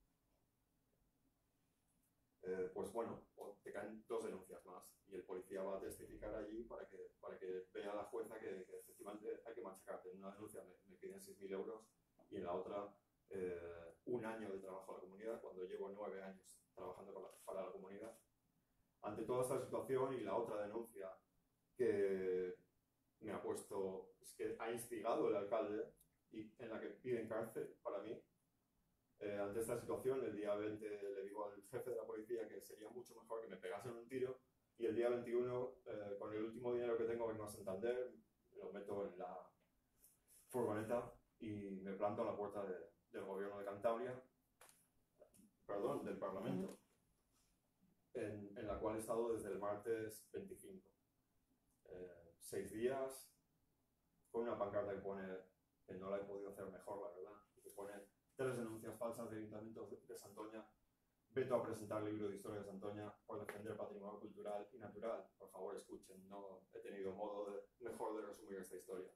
Pues bueno, te caen 2 denuncias más, y el policía va a testificar allí para que vea la jueza que efectivamente hay que machacarte. En una denuncia me piden 6.000 euros, y en la otra 1 año de trabajo a la comunidad, cuando llevo 9 años trabajando para la comunidad. Ante toda esta situación, y la otra denuncia que me ha puesto, es que ha instigado el alcalde, y en la que piden cárcel para mí. Ante esta situación, el día 20 le digo al jefe de la policía que sería mucho mejor que me pegasen un tiro, y el día 21, con el último dinero que tengo, vengo a Santander, lo meto en la furgoneta y me planto a la puerta del gobierno de Cantabria, perdón, del Parlamento, en la cual he estado desde el martes 25. 6 días, con una pancarta que pone, que no la he podido hacer mejor, la verdad, que pone 3 denuncias falsas de Ayuntamiento de Santoña, veto a presentar libro de historia de Santoña por defender patrimonio cultural y natural. Por favor, escuchen, no he tenido modo mejor de resumir esta historia.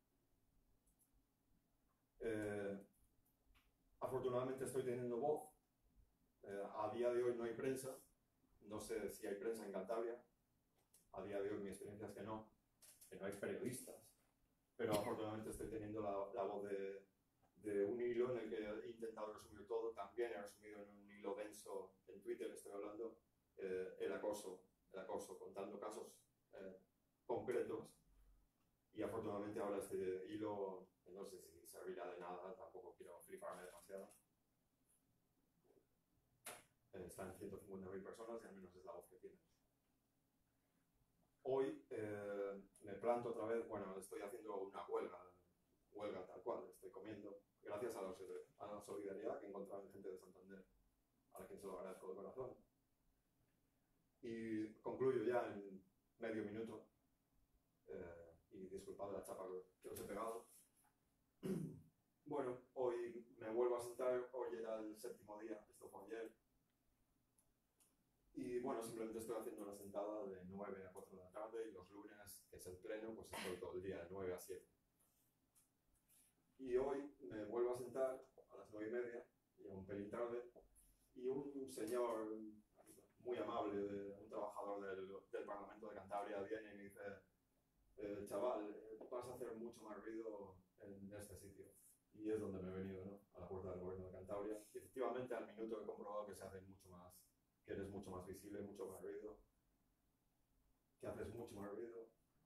Afortunadamente estoy teniendo voz. A día de hoy no hay prensa, no sé si hay prensa en Cantabria. A día de hoy mi experiencia es que no hay periodistas, pero afortunadamente estoy teniendo la voz de un hilo en el que he intentado resumir todo. También he resumido en un hilo denso en Twitter, estoy hablando, el acoso, contando casos concretos, y afortunadamente ahora este hilo, no sé si servirá de nada, tampoco quiero fliparme demasiado. Están 150.000 personas, y al menos es la voz que tienen. Hoy me planto otra vez, bueno, estoy haciendo una huelga tal cual, estoy comiendo, gracias a la solidaridad que he encontrado en gente de Santander, a quien se lo agradezco de corazón. Y concluyo ya en medio minuto, y disculpad la chapa que os he pegado. Bueno, hoy me vuelvo a sentar, hoy era el 7.º día, esto fue ayer. Y bueno, simplemente estoy haciendo una sentada de 9 a 4 de la tarde, y los lunes, que es el pleno, pues estoy todo el día de 9 a 7. Y hoy me vuelvo a sentar a las 9:30, ya un pelín tarde, y un señor muy amable, un trabajador del Parlamento de Cantabria, viene y me dice: chaval, vas a hacer mucho más ruido en este sitio. Y es donde me he venido, ¿no? A la puerta del gobierno de Cantabria. Y efectivamente, al minuto he comprobado que se hace mucho más, que eres mucho más visible, mucho más ruido, que haces mucho más ruido.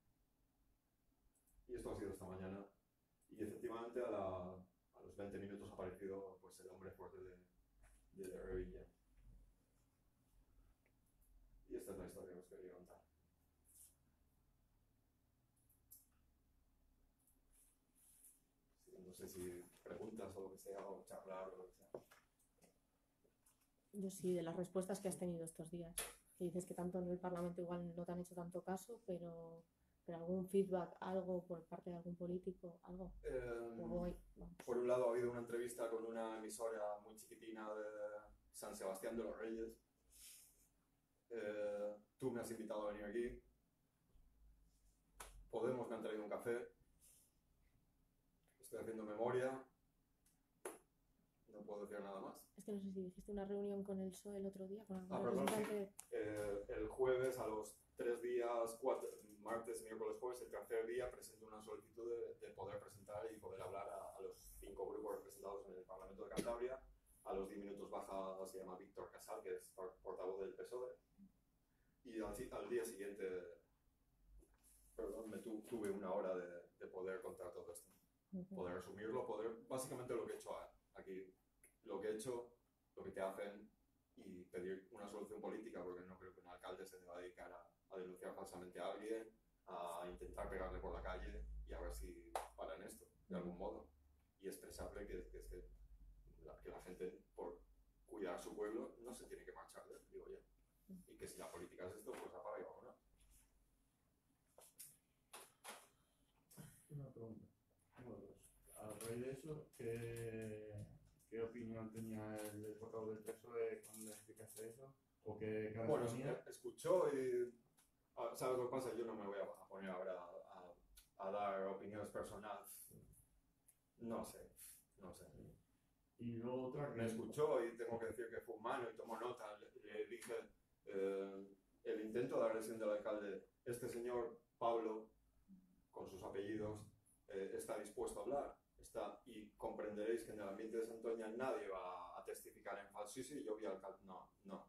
Y esto ha sido esta mañana. Y efectivamente a los 20 minutos ha aparecido, pues, el hombre fuerte de Revilla. Y esta es la historia que os quería contar. No sé si preguntas o lo que sea, o charlar o lo que sea. Yo sí, de las respuestas que has tenido estos días. Que dices que tanto en el Parlamento igual no te han hecho tanto caso, pero algún feedback, algo por parte de algún político, algo. Por un lado, ha habido una entrevista con una emisora muy chiquitina de San Sebastián de los Reyes, tú me has invitado a venir aquí, Podemos me han traído un café, estoy haciendo memoria, no puedo decir nada más. Es que no sé si dijiste una reunión con el PSOE el otro día, con algún Perdón, sí. representante. El jueves, a los 3 días, martes, miércoles, jueves, el tercer día, presento una solicitud de poder presentar y poder hablar a los 5 grupos representados en el Parlamento de Cantabria. A los 10 minutos baja, se llama Víctor Casal, que es portavoz del PSOE. Y al día siguiente, tuve una hora de poder contar todo esto. Poder resumirlo, básicamente lo que he hecho aquí, lo que he hecho, lo que te hacen, y pedir una solución política, porque no creo que un alcalde se deba dedicar a denunciar falsamente a alguien, a intentar pegarle por la calle y a ver si paran esto, de algún modo. Y expresarle que la gente, por cuidar su pueblo, no se tiene que marchar de él, digo yo. Y que si la política es esto, pues apaga y vámonos. Una pregunta. Tengo dos. A raíz de eso, ¿qué opinión tenía el portavoz del PSOE cuando le explicaste eso? ¿O qué cara Bueno, tenía? escuchó y... ¿Sabes lo que pasa? Yo no me voy a poner ahora a dar opiniones personales. No sé. Y luego otra que... Me escuchó y tengo que decir que fue humano y tomó nota. Le dije el intento de agresión del alcalde, este señor Pablo, con sus apellidos, está dispuesto a hablar. Y comprenderéis que en el ambiente de Santoña nadie va a testificar en falso. Sí, yo vi al alcalde. No.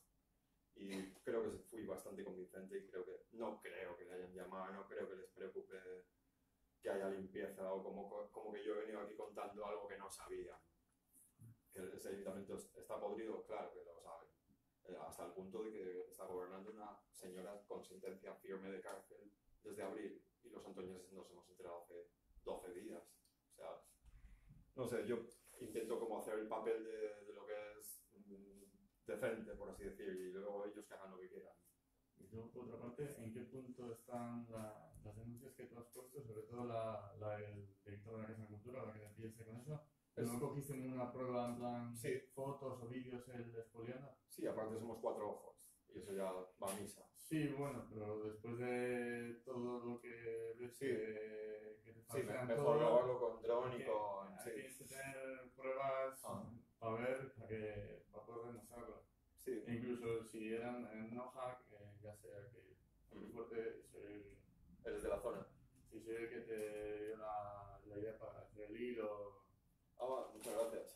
Y creo que fui bastante convincente y no creo que le hayan llamado, no creo que les preocupe que haya limpieza o como que yo he venido aquí contando algo que no sabía. Que ese ayuntamiento está podrido, claro que lo sabe. Hasta el punto de que está gobernando una señora con sentencia firme de cárcel desde abril y los santoñeses nos hemos enterado hace 12 días. O sea, no sé, yo intento como hacer el papel de lo que es decente, por así decir, y luego ellos que hagan lo que quieran. Y luego, por otra parte, ¿en qué punto están las denuncias que tú has puesto, sobre todo la del director de la Casa de Cultura, la que te pillaste con eso? ¿No cogiste ninguna prueba en plan fotos o vídeos el expoliando? Sí, aparte somos 4 ojos, y eso ya va a misa. Sí, bueno, pero después de todo lo que ves que te falsean mejor todo, grabarlo con dron y con... hay que tener pruebas para poder demostrarlo. Sí. E incluso si eran en Noja, ya sea que muy fuerte, Eres de la zona. Sí, soy el que te dio la idea para hacer el hilo. Muchas gracias.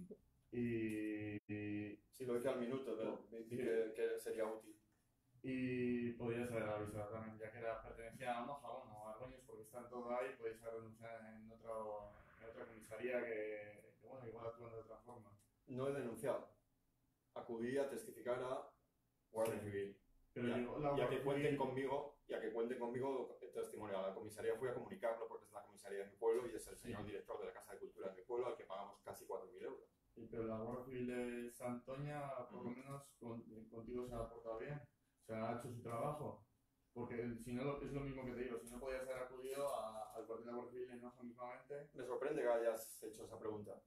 Y sí, lo dije al minuto, vi que sería útil. Y podías haber avisado también, ya que pertenecía a Noja, bueno, a Argoños, porque están todo ahí, podías haber denunciado en otra comisaría que bueno, igual actúan de otra forma. No he denunciado. Acudí a testificar a Guardia Civil. Pero ya que cuenten conmigo testimonio. A la comisaría fui a comunicarlo porque es la comisaría de mi pueblo y es el señor director de la Casa de Cultura de mi pueblo al que pagamos casi 4.000 euros. Sí, pero la Guardia Civil de Santoña, por lo menos contigo se ha portado bien. O sea, ha hecho su trabajo. Porque si no, es lo mismo que te digo, si no podías haber acudido al cuartel de la Guardia Civil en Noja mismamente. Me sorprende que hayas hecho esa pregunta.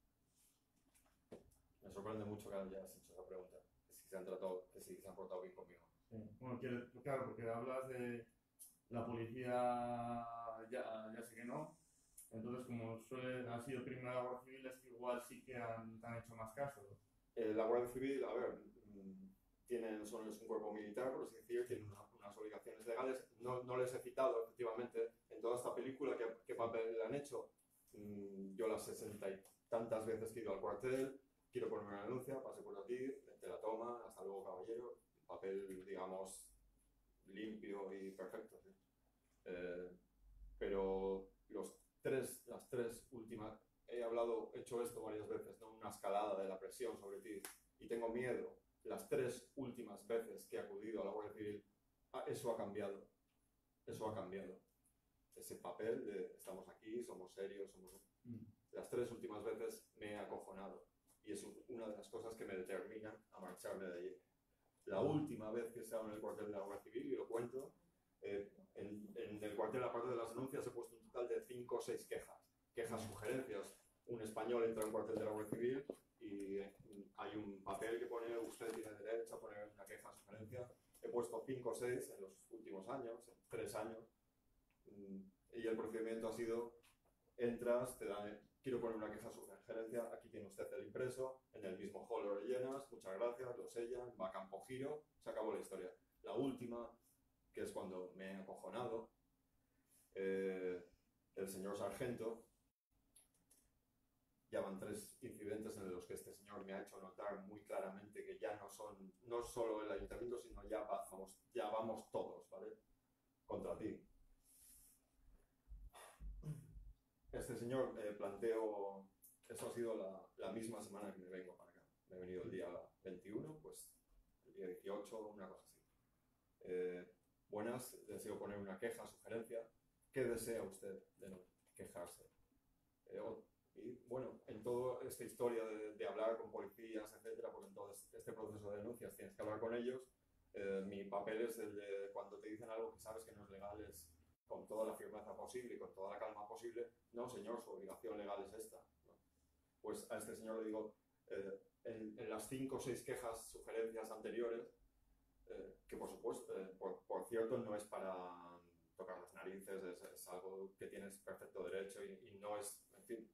Me sorprende mucho que hayas hecho esa pregunta. Que si se han portado bien conmigo. Sí. Bueno, claro, porque hablas de la policía, ya sé que no. Entonces, como ha sido primero la Guardia Civil, es que igual sí que te han hecho más caso. La Guardia Civil, a ver, es un cuerpo militar, por así decir, tienen unas obligaciones legales. No les he citado, efectivamente, en toda esta película qué papel han hecho. Yo las 60 y tantas veces que he ido al cuartel, quiero ponerme una denuncia, pase por aquí, te la toma, hasta luego caballero, papel, digamos, limpio y perfecto. ¿Sí? Pero las tres últimas, he hecho esto varias veces, ¿no? Una escalada de la presión sobre ti, y tengo miedo. Las 3 últimas veces que he acudido a la Guardia Civil, eso ha cambiado. Ese papel de estamos aquí, somos serios, Las 3 últimas veces me he acojonado. Y es una de las cosas que me determinan a marcharme de allí. La última vez que he estado en el cuartel de la Guardia Civil, y lo cuento, en el cuartel, aparte de las denuncias, he puesto un total de 5 o 6 quejas, sugerencias. Un español entra en un cuartel de la Guardia Civil y hay un papel que pone usted tiene derecho a poner una queja, sugerencia, puesto 5 o 6 en los últimos años, 3 años, y el procedimiento ha sido, entras, te dan, quiero poner una queja sobre la gerencia, aquí tiene usted el impreso, en el mismo hall lo rellenas, muchas gracias, lo sellan, va a campo giro, se acabó la historia. La última, que es cuando me he acojonado, el señor sargento, ya van 3 incidentes en los que este señor me ha hecho notar muy claramente que ya no solo el ayuntamiento, sino ya vamos todos, ¿vale? Contra ti. Este señor planteó, eso ha sido la misma semana que me vengo para acá. Me he venido el día 21, pues el día 18, una cosa así. Buenas, deseo poner una queja, sugerencia. ¿Qué desea usted de no quejarse? Y bueno, en toda esta historia de hablar con policías, etcétera, porque en todo este proceso de denuncias tienes que hablar con ellos, mi papel es el de cuando te dicen algo que sabes que no es legal, es con toda la firmeza posible y con toda la calma posible, no señor, su obligación legal es esta, ¿no? Pues a este señor le digo, en las 5 o 6 quejas, sugerencias anteriores, que por supuesto, por cierto, no es para tocar las narices, es algo que tienes perfecto derecho y no es, en fin.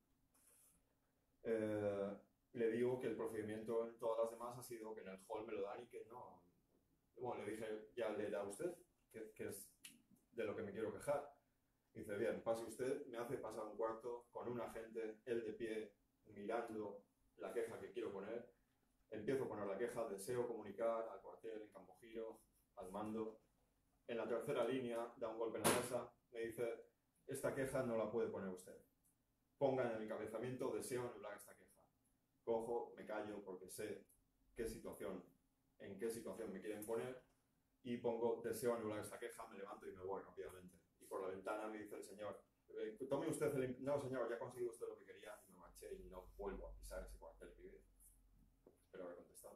Le digo que el procedimiento en todas las demás ha sido que en el hall me lo dan y que no. Bueno, le dije, ya le da usted, que es de lo que me quiero quejar. Dice, bien, pase usted, me hace pasar un cuarto con un agente, él de pie, mirando la queja que quiero poner. Empiezo a poner la queja, deseo comunicar al cuartel en Campo Giro, al mando. En la tercera línea, da un golpe en la mesa, me dice, esta queja no la puede poner usted. Ponga en el encabezamiento, deseo anular esta queja. Cojo, me callo porque sé en qué situación me quieren poner y pongo, deseo anular esta queja, me levanto y me voy rápidamente. Y por la ventana me dice el señor, tome usted el... No, señor, ya ha conseguido usted lo que quería y me marché y no vuelvo a pisar ese cuartel de mi vida. Espero haber contestado.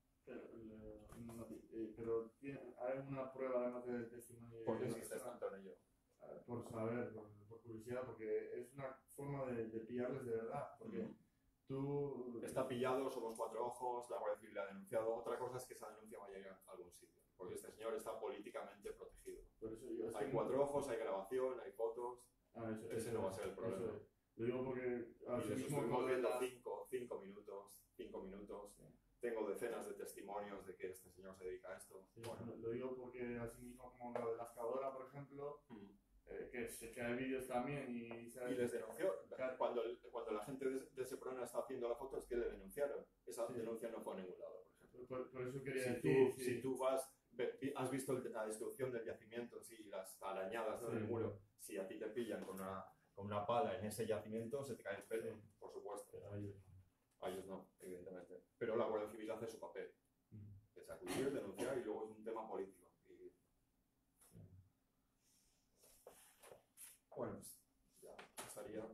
Pero ¿hay una prueba además del testimonio? ¿Por qué insistes tanto en ello? Por saber, por curiosidad, porque es una forma de pillarles de verdad. Porque tú... Está pillado, somos 4 ojos, la Guardia Civil ha denunciado. Otra cosa es que esa denuncia vaya a llegar a algún sitio. Porque este señor está políticamente protegido. Por eso yo, hay 4 ojos, hay grabación, hay fotos. Ese no va a ser el problema. Lo digo porque... Y les estuvimos viendo 5 minutos. Sí. Tengo decenas de testimonios de que este señor se dedica a esto. Sí, bueno. Lo digo porque así mismo como lo de la excavadora, por ejemplo, que hay vídeos también y les denunció. Cuando la gente de Seprona está haciendo la foto es que le denunciaron. Esa denuncia no fue a ningún lado, por ejemplo. Por eso quería decir... Si tú has visto la destrucción del yacimiento, sí, las arañadas, ¿no?, del muro, si a ti te pillan con una pala en ese yacimiento, se te cae el pelo, por supuesto. Pero a ellos no, evidentemente. Pero la Guardia Civil hace su papel. Es acudir, denunciar y luego es un tema político. Bueno, pues ya estaría.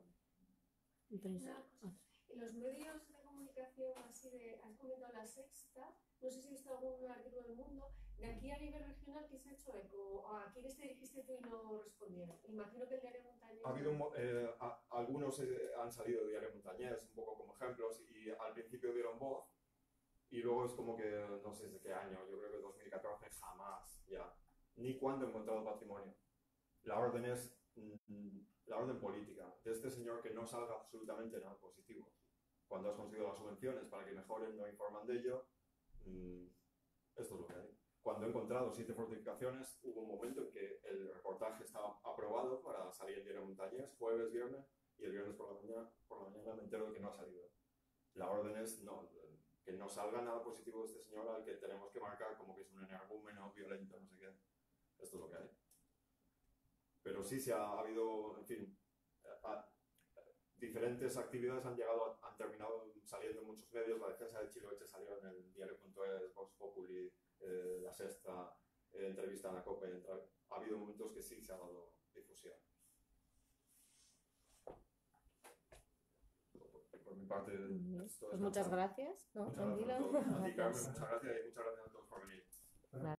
Los medios de comunicación, así has comentado La Sexta, no sé si has visto algún artículo del Mundo, de aquí a nivel regional, ¿qué se ha hecho eco? ¿A quiénes te dirigiste tú y no respondieron? Imagino que el Diario Montañés... Ha habido algunos han salido de Diario Montañés, un poco como ejemplos, y al principio dieron voz, y luego es como que, no sé de qué año, yo creo que 2014, jamás ya, ni cuando he encontrado patrimonio. La orden es la orden política de este señor que no salga absolutamente nada positivo. Cuando has conseguido las subvenciones para que mejoren, no informan de ello. Esto es lo que hay. Cuando he encontrado 7 fortificaciones, hubo un momento en que el reportaje estaba aprobado para salir en Diario Montañés, jueves, viernes, y el viernes por la mañana me entero de que no ha salido. La orden es que no salga nada positivo de este señor al que tenemos que marcar como que es un energúmeno violento, no sé qué. Esto es lo que hay. Pero sí se ha habido, en fin, diferentes actividades han terminado saliendo en muchos medios. La defensa de Chiloeche salió en el diario.es, Vox Populi, La Sexta, entrevista a la COPE. Ha habido momentos que sí se ha dado difusión. Por mi parte, pues muchas gracias, ¿no? Muchas gracias a todos. A ti, Carmen, muchas gracias y muchas gracias.